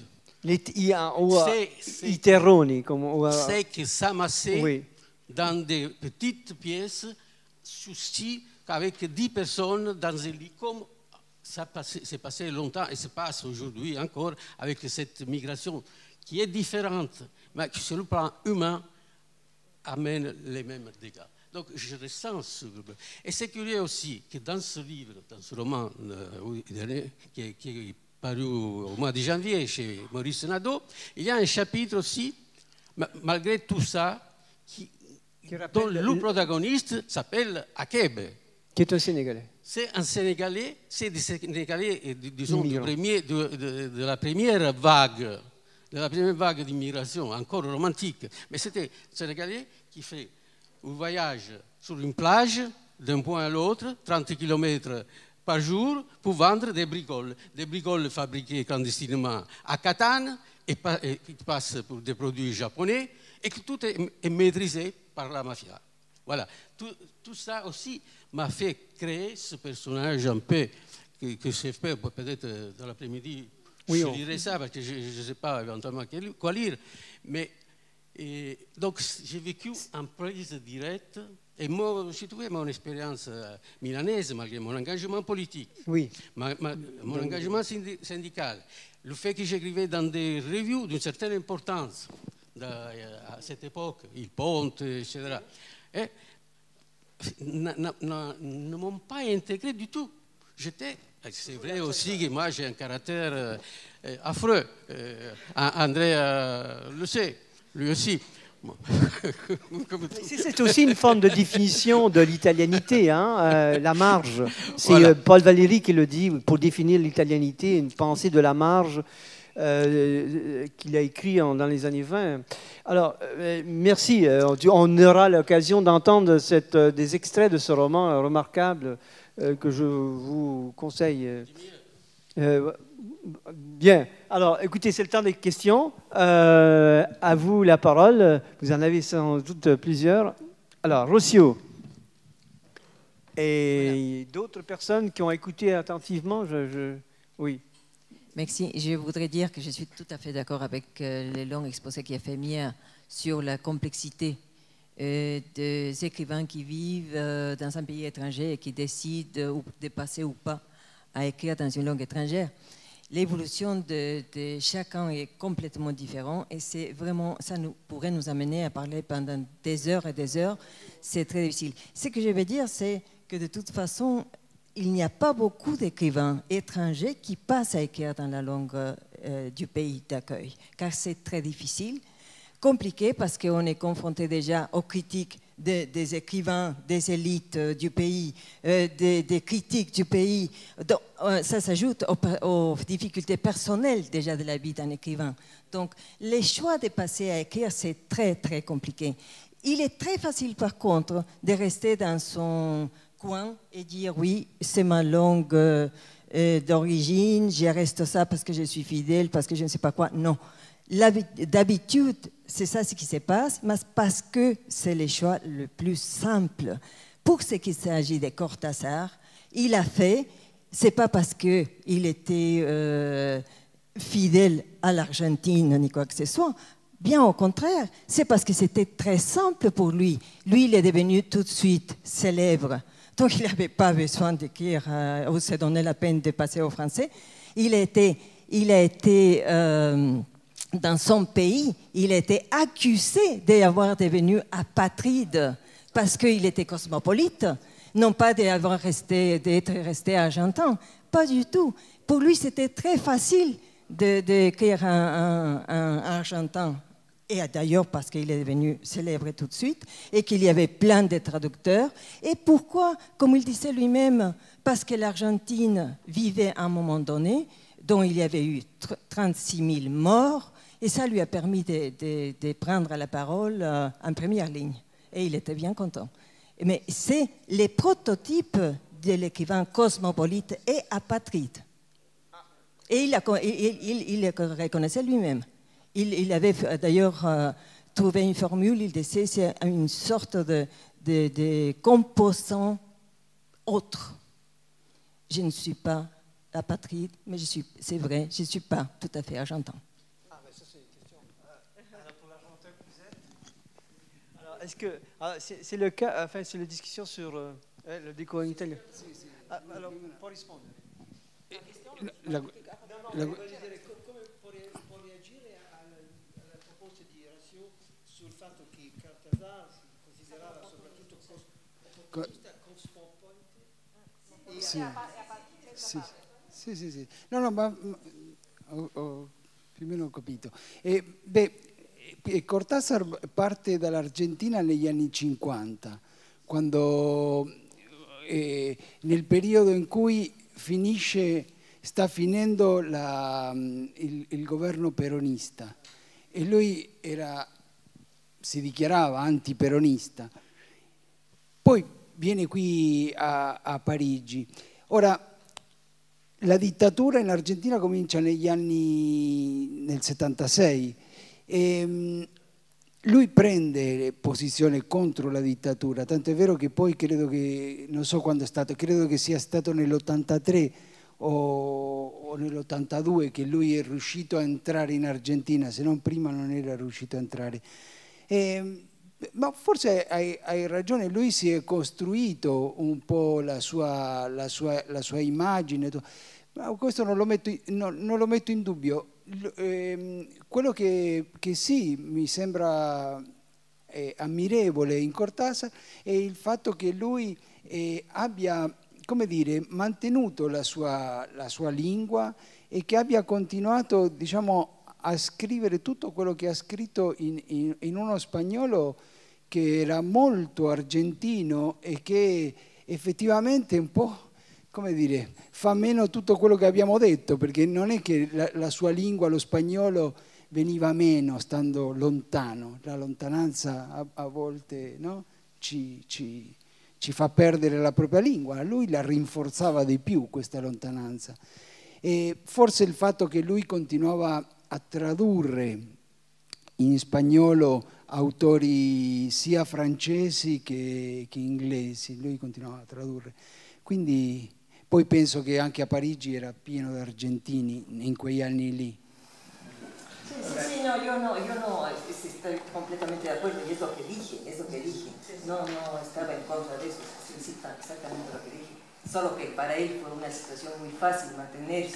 Speaker 1: I terroni.
Speaker 5: C'est que s'amassaient dans des petites pièces, soucis, avec 10 personnes dans un lit, comme ça s'est passé longtemps et se passe aujourd'hui encore avec cette migration qui est différente, mais qui sur le plan humain amène les mêmes dégâts. Donc je ressens ce... Et c'est curieux aussi que dans ce livre, dans ce roman qui est paru au mois de janvier chez Maurice Nadeau, il y a un chapitre aussi, malgré tout ça, dont le protagoniste s'appelle Akebe.
Speaker 1: Qui est un Sénégalais.
Speaker 5: C'est un Sénégalais, c'est des Sénégalais, disons, de la première vague. De la première vague d'immigration, encore romantique. Mais c'était un Sénégalais qui fait un voyage sur une plage, d'un point à l'autre, 30 km par jour, pour vendre des bricoles fabriquées clandestinement à Catane, et qui passent pour des produits japonais, et que tout est maîtrisé par la mafia. Voilà. Tout ça aussi m'a fait créer ce personnage un peu, que j'ai fait peut-être dans l'après-midi. Oui, je lirai ça parce que je ne sais pas éventuellement quoi lire. Mais donc j'ai vécu en prise directe et moi, j'ai trouvé mon expérience milanaise malgré mon engagement politique,
Speaker 1: oui.
Speaker 5: Mon engagement syndical, le fait que j'écrivais dans des reviews d'une certaine importance à cette époque, Il Ponte, etc., ne m'ont pas intégré du tout. C'est vrai aussi que moi j'ai un caractère affreux. André le sait, lui aussi.
Speaker 1: C'est aussi une forme de définition de l'italianité, hein, la marge. C'est voilà. Paul Valéry qui le dit, pour définir l'italianité, une pensée de la marge qu'il a écrit dans les années 20. Alors, merci. On aura l'occasion d'entendre des extraits de ce roman remarquable que je vous conseille. Bien. Alors, écoutez, c'est le temps des questions. À vous la parole. Vous en avez sans doute plusieurs. Alors, Rossio. Et d'autres personnes qui ont écouté attentivement, oui.
Speaker 6: Merci. Je voudrais dire que je suis tout à fait d'accord avec le long exposé qui a fait Mia sur la complexité des écrivains qui vivent dans un pays étranger et qui décident de passer ou pas à écrire dans une langue étrangère. L'évolution de chacun est complètement différente et c'est vraiment, ça pourrait nous amener à parler pendant des heures et des heures. C'est très difficile. Ce que je veux dire, c'est que de toute façon, il n'y a pas beaucoup d'écrivains étrangers qui passent à écrire dans la langue du pays d'accueil, car c'est très difficile, compliqué parce qu'on est confronté déjà aux critiques des écrivains, des élites du pays, des critiques du pays. Donc, ça s'ajoute aux difficultés personnelles déjà de la vie d'un écrivain. Donc, les choix de passer à écrire, c'est très, très compliqué. Il est très facile, par contre, de rester dans son coin et dire oui, c'est ma langue d'origine, je reste ça parce que je suis fidèle, parce que je ne sais pas quoi. Non. D'habitude, c'est ça ce qui se passe, mais parce que c'est le choix le plus simple. Pour ce qui s'agit de Cortázar, il a fait, c'est pas parce qu'il était fidèle à l'Argentine ni quoi que ce soit, bien au contraire, c'est parce que c'était très simple pour lui. Lui, il est devenu tout de suite célèbre. Donc, il n'avait pas besoin d'écrire ou se donner la peine de passer au français. Il a été dans son pays, il a été accusé d'avoir devenu apatride parce qu'il était cosmopolite, non pas d'être resté argentin, pas du tout. Pour lui, c'était très facile d'écrire un argentin. Et d'ailleurs parce qu'il est devenu célèbre tout de suite et qu'il y avait plein de traducteurs. Et pourquoi? Comme il disait lui-même, parce que l'Argentine vivait à un moment donné dont il y avait eu 36 000 morts et ça lui a permis de prendre la parole en première ligne. Et il était bien content. Mais c'est les prototypes de l'écrivain cosmopolite et apatride. Et il le reconnaissait lui-même. Il avait d'ailleurs trouvé une formule, il disait c'est une sorte de composant autre. Je ne suis pas apatride, mais c'est vrai, je ne suis pas tout à fait argentin.
Speaker 1: Ah, ben ça c'est une question. Alors pour l'argentin que vous êtes, alors est-ce que c'est le cas, enfin c'est la discussion sur le déco en italien. Alors pour répondre. Pour reagire alla proposta di Rossio sul fatto che
Speaker 4: Sì. No, ma ho più o meno capito. Cortázar parte dall'Argentina negli anni 50, quando nel periodo in cui sta finendo il governo peronista, e lui si dichiarava antiperonista. Poi viene qui a Parigi. Ora, la dittatura in Argentina comincia nel 76 e lui prende posizione contro la dittatura, tanto è vero che poi non so quando è stato, credo che sia stato nell'83 o nell'82 che lui è riuscito a entrare in Argentina, se non prima non era riuscito a entrare. Ma forse hai ragione, lui si è costruito un po' la sua immagine, ma questo non lo metto in dubbio. Quello che sì mi sembra ammirevole in Cortázar è il fatto che lui abbia, come dire, mantenuto la sua lingua e che abbia continuato, diciamo, a scrivere tutto quello che ha scritto in uno spagnolo che era molto argentino e che effettivamente un po', come dire, fa meno tutto quello che abbiamo detto, perché non è che la sua lingua, lo spagnolo, veniva meno stando lontano. La lontananza a volte, no? ci fa perdere la propria lingua. Lui la rinforzava di più questa lontananza. E forse il fatto che lui continuava a tradurre in spagnolo autori sia francesi che inglesi, lui continuava a tradurre. Quindi poi penso che anche a Parigi era pieno di argentini in quegli anni lì.
Speaker 6: Sí, no, yo no estoy completamente de acuerdo y es lo que dije. No estaba en contra de eso, es exactamente lo que dije. Solo que para él fue una situación muy fácil mantener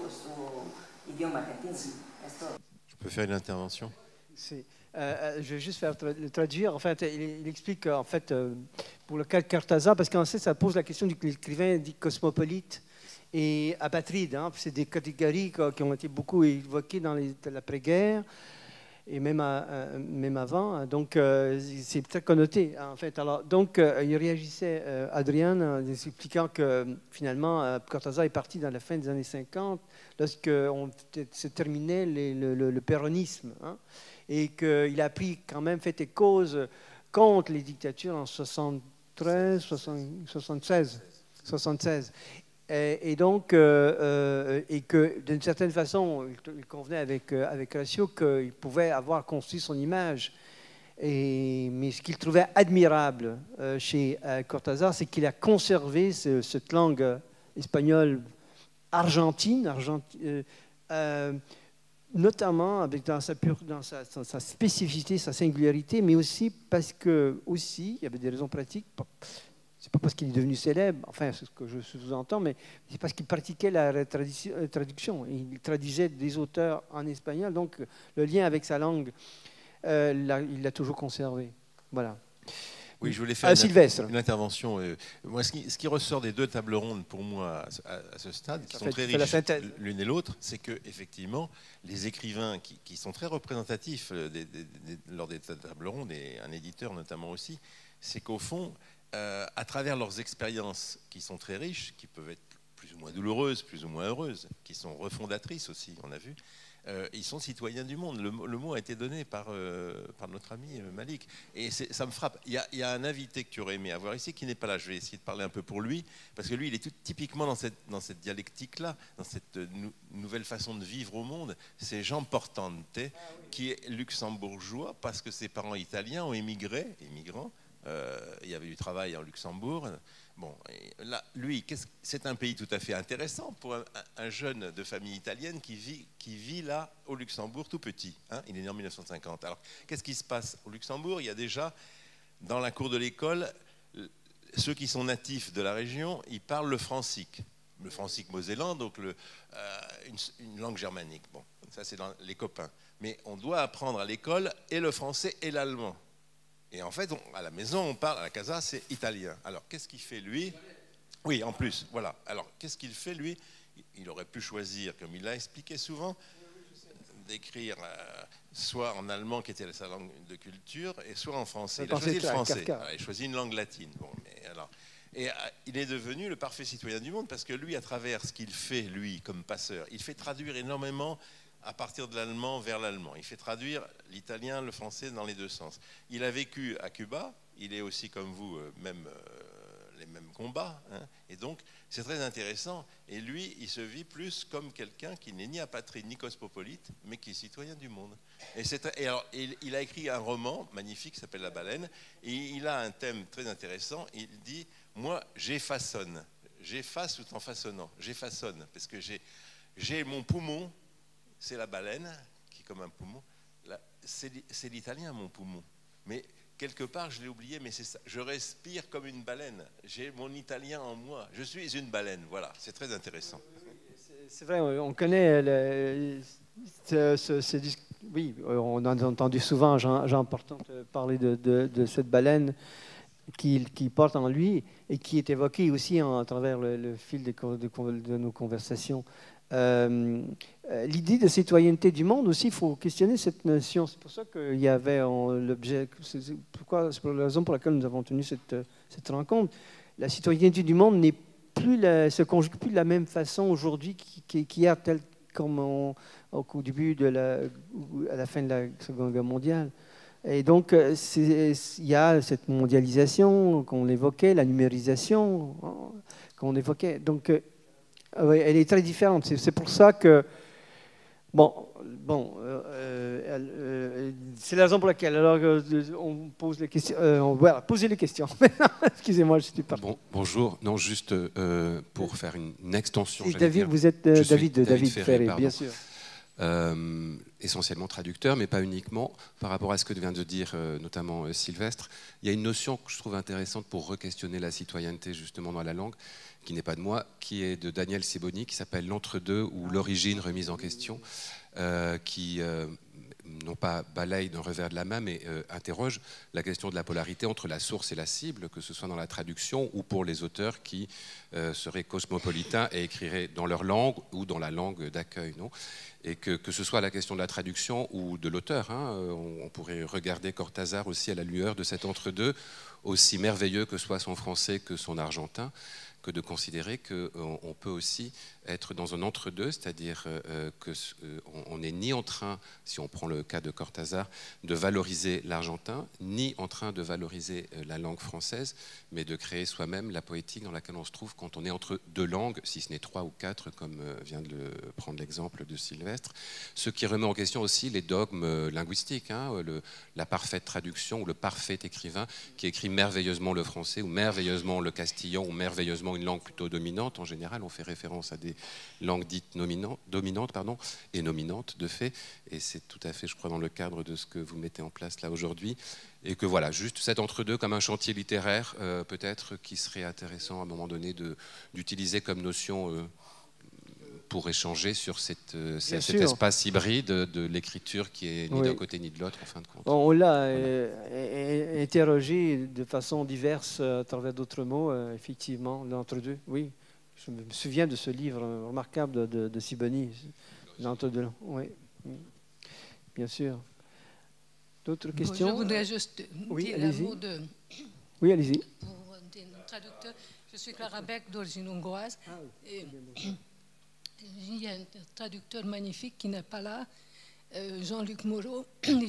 Speaker 6: su idioma argentino. Es todo.
Speaker 7: Je peux faire une intervention?
Speaker 1: Si. Je vais juste faire traduire. En fait, il explique en fait pour le cas de Cortázar, parce qu'en fait, ça pose la question de l'écrivain dit cosmopolite et apatride. Hein. C'est des catégories qui ont été beaucoup évoquées dans l'après-guerre et même avant. Donc, c'est très connoté, en fait. Alors, donc, il réagissait, Adrien, en expliquant que finalement, Cortázar est parti dans la fin des années 50, lorsque se terminait le péronisme. Hein, et qu'il a pris quand même fait et cause contre les dictatures en 76. Et donc, et que d'une certaine façon, il convenait avec Horacio qu'il pouvait avoir construit son image. Mais ce qu'il trouvait admirable chez Cortázar, c'est qu'il a conservé cette langue espagnole argentine, notamment dans sa spécificité, sa singularité, mais aussi parce que il y avait des raisons pratiques. C'est pas parce qu'il est devenu célèbre, enfin c'est ce que je sous-entends, mais c'est parce qu'il pratiquait la traduction. Il traduisait des auteurs en espagnol, donc le lien avec sa langue, il l'a toujours conservé. Voilà.
Speaker 7: Oui, je voulais faire une intervention. Moi, ce qui ressort des deux tables rondes pour moi à ce stade, qui sont très riches l'une et l'autre, c'est que effectivement, les écrivains qui sont très représentatifs lors des tables rondes, et un éditeur notamment aussi, c'est qu'au fond, à travers leurs expériences qui sont très riches, qui peuvent être plus ou moins douloureuses, plus ou moins heureuses, qui sont refondatrices aussi, on a vu, ils sont citoyens du monde. Le mot a été donné par notre ami Malik. Et ça me frappe. Il y a un invité que tu aurais aimé avoir ici qui n'est pas là. Je vais essayer de parler un peu pour lui, parce que lui, il est tout typiquement dans cette dialectique-là, dans cette nouvelle façon de vivre au monde. C'est Jean Portante, qui est luxembourgeois, parce que ses parents italiens ont immigrant. Il y avait du travail en Luxembourg. Bon, là, lui, c'est un pays tout à fait intéressant pour un jeune de famille italienne qui vit là au Luxembourg tout petit. Hein, il est né en 1950. Alors, qu'est-ce qui se passe au Luxembourg? Il y a déjà, dans la cour de l'école, ceux qui sont natifs de la région, ils parlent le francique mosellan, donc une langue germanique. Bon, ça c'est dans les copains. Mais on doit apprendre à l'école et le français et l'allemand. Et en fait, à la maison, on parle, à la casa, c'est italien. Alors, qu'est-ce qu'il fait, lui? Oui, en plus, voilà. Alors, qu'est-ce qu'il fait, lui? Il aurait pu choisir, comme il l'a expliqué souvent, d'écrire soit en allemand, qui était sa langue de culture, et soit en français. Il a choisi le français. Alors, il a choisi une langue latine. Bon, mais alors... Et il est devenu le parfait citoyen du monde, parce que lui, à travers ce qu'il fait, lui, comme passeur, il fait traduire énormément à partir de l'allemand vers l'allemand. Il fait traduire l'italien, le français dans les deux sens. Il a vécu à Cuba, il est aussi comme vous, les mêmes combats, hein, et donc c'est très intéressant. Et lui, il se vit plus comme quelqu'un qui n'est ni apatride ni cosmopolite, mais qui est citoyen du monde. Et alors, il a écrit un roman magnifique qui s'appelle La Baleine, et il a un thème très intéressant. Il dit: moi, j'effaçonne. J'efface tout en façonnant. J'effaçonne, parce que j'ai mon poumon, c'est la baleine, qui est comme un poumon. C'est l'italien, mon poumon. Mais quelque part, je l'ai oublié, mais c'est ça. Je respire comme une baleine. J'ai mon italien en moi. Je suis une baleine. Voilà, c'est très intéressant.
Speaker 1: C'est vrai, on connaît oui, on a entendu souvent Jean Portante parler de cette baleine qui porte en lui et qui est évoquée aussi à travers le fil de nos conversations. L'idée de citoyenneté du monde aussi, il faut questionner cette notion. C'est pour ça qu'il y avait l'objet. C'est la raison pour laquelle nous avons tenu cette rencontre. La citoyenneté du monde se conjugue plus de la même façon aujourd'hui qu'hier, tel comme au début à la fin de la Seconde Guerre mondiale. Et donc, il y a cette mondialisation qu'on évoquait, la numérisation qu'on évoquait. Donc, elle est très différente. C'est pour ça que, c'est la raison pour laquelle on pose les questions. Voilà, posez les questions. Excusez-moi, je suis pas.
Speaker 8: Bonjour. Non, juste pour faire une extension.
Speaker 1: David, vous êtes David Ferré, bien sûr.
Speaker 8: Essentiellement traducteur, mais pas uniquement. Par rapport à ce que vient de dire notamment Sylvestre, il y a une notion que je trouve intéressante pour re-questionner la citoyenneté justement dans la langue, qui n'est pas de moi, qui est de Daniel Siboni, qui s'appelle l'entre-deux ou l'origine remise en question, qui non pas balaye d'un revers de la main, mais interroge la question de la polarité entre la source et la cible, que ce soit dans la traduction ou pour les auteurs qui seraient cosmopolitains et écriraient dans leur langue ou dans la langue d'accueil, non ? Et que ce soit la question de la traduction ou de l'auteur, hein, on pourrait regarder Cortázar aussi à la lueur de cet entre-deux, aussi merveilleux que soit son français que son argentin, que de considérer qu'on peut aussi être dans un entre-deux, c'est-à-dire qu'on n'est ni en train, si on prend le cas de Cortázar, de valoriser l'argentin, ni en train de valoriser la langue française, mais de créer soi-même la poétique dans laquelle on se trouve quand on est entre deux langues, si ce n'est 3 ou 4, comme vient de prendre l'exemple de Sylvestre, ce qui remet en question aussi les dogmes linguistiques, hein, la parfaite traduction ou le parfait écrivain qui écrit merveilleusement le français ou merveilleusement le castillan ou merveilleusement une langue plutôt dominante. En général, on fait référence à des langues dites dominantes et nominantes de fait, et c'est tout à fait, je crois, dans le cadre de ce que vous mettez en place là aujourd'hui, et que voilà, juste cet entre-deux comme un chantier littéraire peut-être qui serait intéressant à un moment donné d'utiliser comme notion pour échanger sur cet espace hybride de l'écriture qui est ni d'un côté ni de l'autre en fin de compte.
Speaker 1: On l'a interrogé de façon diverse à travers d'autres mots, effectivement, l'entre-deux, oui. Je me souviens de ce livre remarquable de Siboni, l'entre-deux. Oui, bien sûr. D'autres questions?
Speaker 9: Je voudrais juste dire un mot de...
Speaker 1: Oui, allez-y.
Speaker 9: Pour des traducteurs, je suis Clara Beck, d'origine hongroise. Et il y a un traducteur magnifique qui n'est pas là, Jean-Luc Moreau.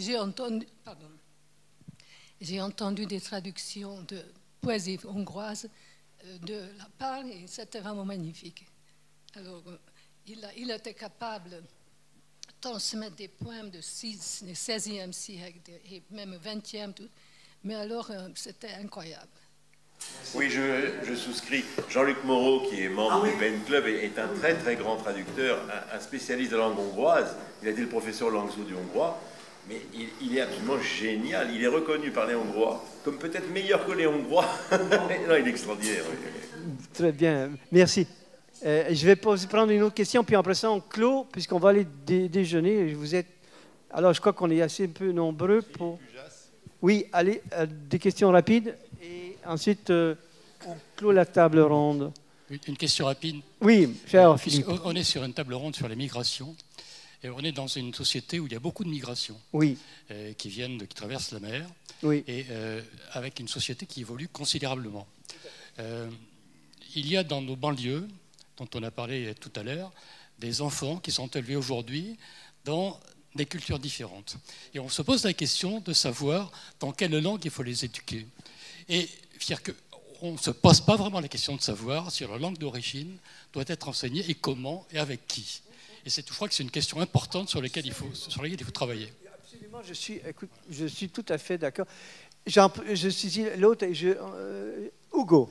Speaker 9: J'ai entendu des traductions de poésie hongroise de la part et c'était vraiment magnifique. Alors, il était capable de transmettre des poèmes du XVIe siècle et même XXe, mais alors c'était incroyable.
Speaker 7: Oui, je souscris. Jean-Luc Moreau, qui est membre du Pen Club, est un très très grand traducteur, un spécialiste de langue hongroise. Il a été le professeur Langso du hongrois, mais il est absolument génial. Il est reconnu par les Hongrois comme peut-être meilleur que les Hongrois. Non, il est extraordinaire.
Speaker 1: Très bien, merci. Je vais prendre une autre question, puis après ça, on clôt, puisqu'on va aller déjeuner. Alors, je crois qu'on est assez peu nombreux pour... Oui, allez, des questions rapides et ensuite on clôt la table ronde.
Speaker 10: Une question rapide.
Speaker 1: Oui, cher Philippe.
Speaker 10: On est sur une table ronde sur les migrations et on est dans une société où il y a beaucoup de migrations qui traversent la mer et avec une société qui évolue considérablement. Il y a dans nos banlieues, dont on a parlé tout à l'heure, des enfants qui sont élevés aujourd'hui dans des cultures différentes. Et on se pose la question de savoir dans quelle langue il faut les éduquer. Et on ne se pose pas vraiment la question de savoir si leur langue d'origine doit être enseignée et comment et avec qui. Et je crois que c'est une question importante sur laquelle il faut travailler.
Speaker 1: Absolument, je suis tout à fait d'accord. Je suis l'autre, Ugo.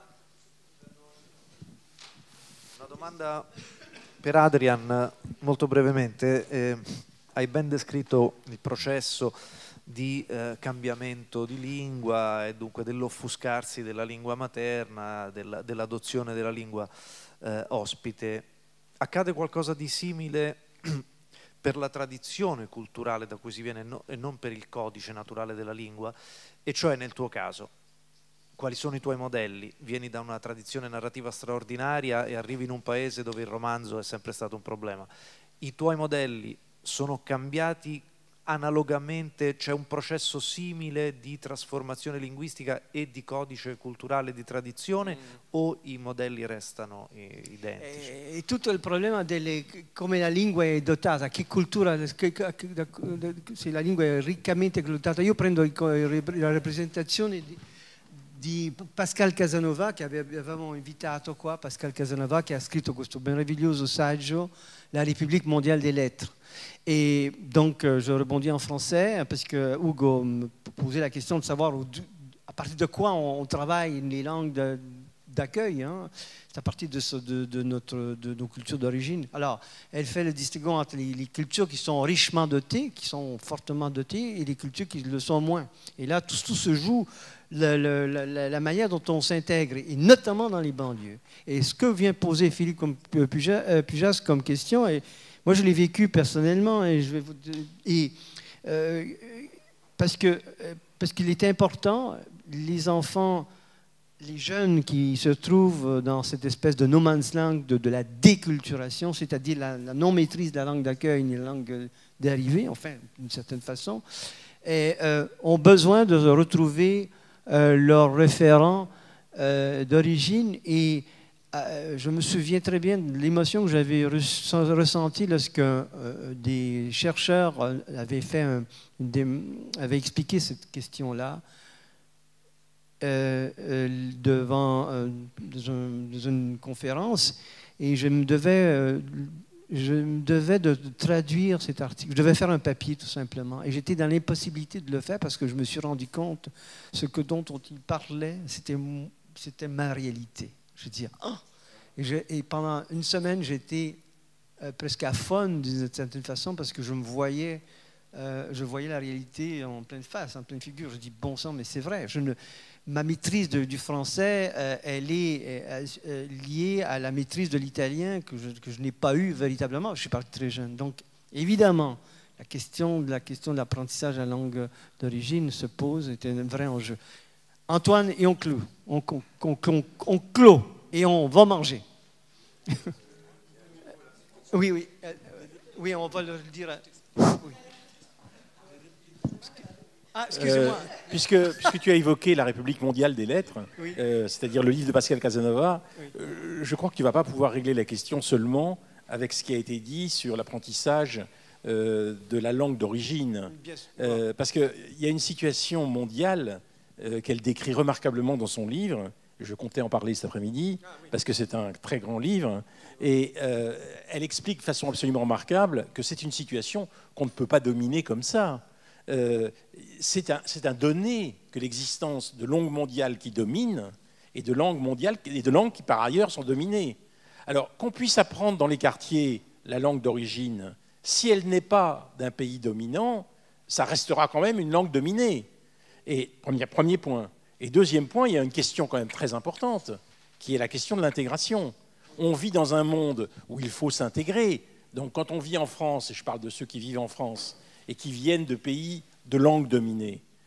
Speaker 11: Una domanda per Adrian, molto brevemente. Hai ben descritto il processo di cambiamento di lingua e dunque dell'offuscarsi della lingua materna, dell'adozione della lingua ospite. Accade qualcosa di simile per la tradizione culturale da cui si viene e non per il codice naturale della lingua? E cioè, nel tuo caso, quali sono i tuoi modelli? Vieni da una tradizione narrativa straordinaria e arrivi in un paese dove il romanzo è sempre stato un problema. I tuoi modelli sono cambiati analogamente? C'è un processo simile di trasformazione linguistica e di codice culturale di tradizione o i modelli restano identici?
Speaker 1: E tutto il problema come la lingua è dotata, che cultura, se la lingua è riccamente dotata. Io prendo la rappresentazione di Pascal Casanova, che avevamo invitato qua, Pascal Casanova, che ha scritto questo meraviglioso saggio, La République mondiale des lettres. Et donc, je rebondis en français, parce que Hugo me posait la question de savoir à partir de quoi on travaille les langues d'accueil. Hein. C'est à partir de nos cultures d'origine. Alors, elle fait le distinguo entre les cultures qui sont richement dotées, qui sont fortement dotées, et les cultures qui le sont moins. Et là, tout se joue. La manière dont on s'intègre, et notamment dans les banlieues. Et ce que vient poser Philippe Pujas comme question, et moi je l'ai vécu personnellement, et je vais parce qu'il est important, les enfants, les jeunes qui se trouvent dans cette espèce de no man's land de la déculturation, c'est-à-dire la non-maîtrise de la langue d'accueil ni la langue d'arrivée, enfin d'une certaine façon, et, ont besoin de retrouver leurs référents d'origine. Et je me souviens très bien de l'émotion que j'avais ressentie lorsque des chercheurs avaient expliqué cette question-là devant dans une conférence, et je me devais de traduire cet article. Je devais faire un papier, tout simplement. Et j'étais dans l'impossibilité de le faire parce que je me suis rendu compte dont il parlait, c'était ma réalité. Je veux dire, et pendant une semaine, j'étais presque aphone d'une certaine façon parce que je voyais la réalité en pleine face, en pleine figure. Je dis, bon sang, mais c'est vrai. Ma maîtrise du français, elle est liée à la maîtrise de l'italien que je n'ai pas eu véritablement. Je suis parti très jeune. Donc, évidemment, la question de l'apprentissage de la langue d'origine se pose, est un vrai enjeu. Antoine, et on clôt. On clôt et on va manger. Oui, on va le dire. Oui.
Speaker 12: Excusez-moi. Puisque tu as évoqué la République mondiale des lettres, c'est-à-dire le livre de Pascal Casanova, je crois que tu ne vas pas pouvoir régler la question seulement avec ce qui a été dit sur l'apprentissage de la langue d'origine. Parce qu'il y a une situation mondiale qu'elle décrit remarquablement dans son livre. Je comptais en parler cet après-midi, parce que c'est un très grand livre. Et elle explique de façon absolument remarquable que c'est une situation qu'on ne peut pas dominer comme ça. C'est un donné que l'existence de langues mondiales qui dominent et de langues mondiales et de langues qui par ailleurs sont dominées. Alors qu'on puisse apprendre dans les quartiers la langue d'origine, si elle n'est pas d'un pays dominant, ça restera quand même une langue dominée. Et premier point. Et deuxième point, il y a une question quand même très importante, qui est la question de l'intégration. On vit dans un monde où il faut s'intégrer. Donc quand on vit en France, et je parle de ceux qui vivent en France, et qui viennent de pays de langue dominée,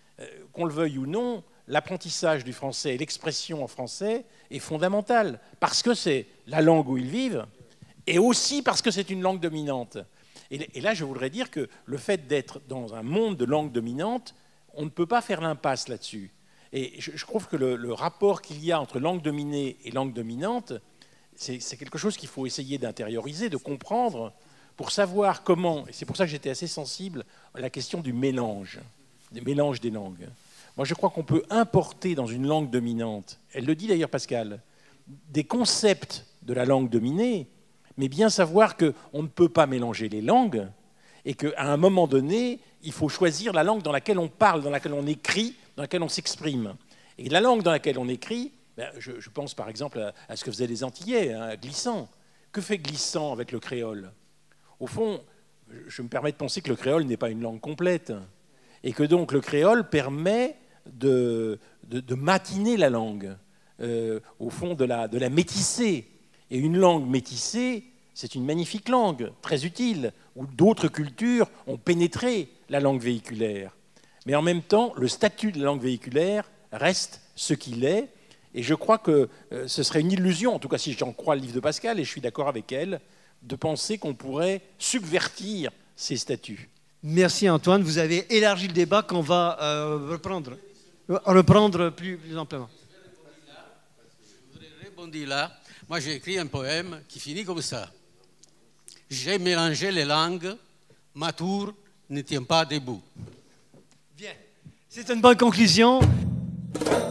Speaker 12: qu'on le veuille ou non, l'apprentissage du français et l'expression en français est fondamental, parce que c'est la langue où ils vivent, et aussi parce que c'est une langue dominante. Et là, je voudrais dire que le fait d'être dans un monde de langue dominante, on ne peut pas faire l'impasse là-dessus. Et je trouve que le rapport qu'il y a entre langue dominée et langue dominante, c'est quelque chose qu'il faut essayer d'intérioriser, de comprendre, pour savoir comment, et c'est pour ça que j'étais assez sensible à la question du mélange des langues. Moi, je crois qu'on peut importer dans une langue dominante, elle le dit d'ailleurs Pascal, des concepts de la langue dominée, mais bien savoir qu'on ne peut pas mélanger les langues et qu'à un moment donné, il faut choisir la langue dans laquelle on parle, dans laquelle on écrit, dans laquelle on s'exprime. Et la langue dans laquelle on écrit, je pense par exemple à ce que faisaient les Antillais, hein, Glissant. Que fait Glissant avec le créole? Au fond, je me permets de penser que le créole n'est pas une langue complète et que donc le créole permet de matiner la langue, au fond de la métisser. Et une langue métissée, c'est une magnifique langue, très utile, où d'autres cultures ont pénétré la langue véhiculaire. Mais en même temps, le statut de la langue véhiculaire reste ce qu'il est. Et je crois que ce serait une illusion, en tout cas si j'en crois le livre de Pascal, et je suis d'accord avec elle, de penser qu'on pourrait subvertir ces statuts.
Speaker 1: Merci Antoine, vous avez élargi le débat qu'on va reprendre plus amplement.
Speaker 5: Je voudrais rebondir là. Moi, j'ai écrit un poème qui finit comme ça. J'ai mélangé les langues, ma tour ne tient pas debout.
Speaker 1: Bien, c'est une bonne conclusion.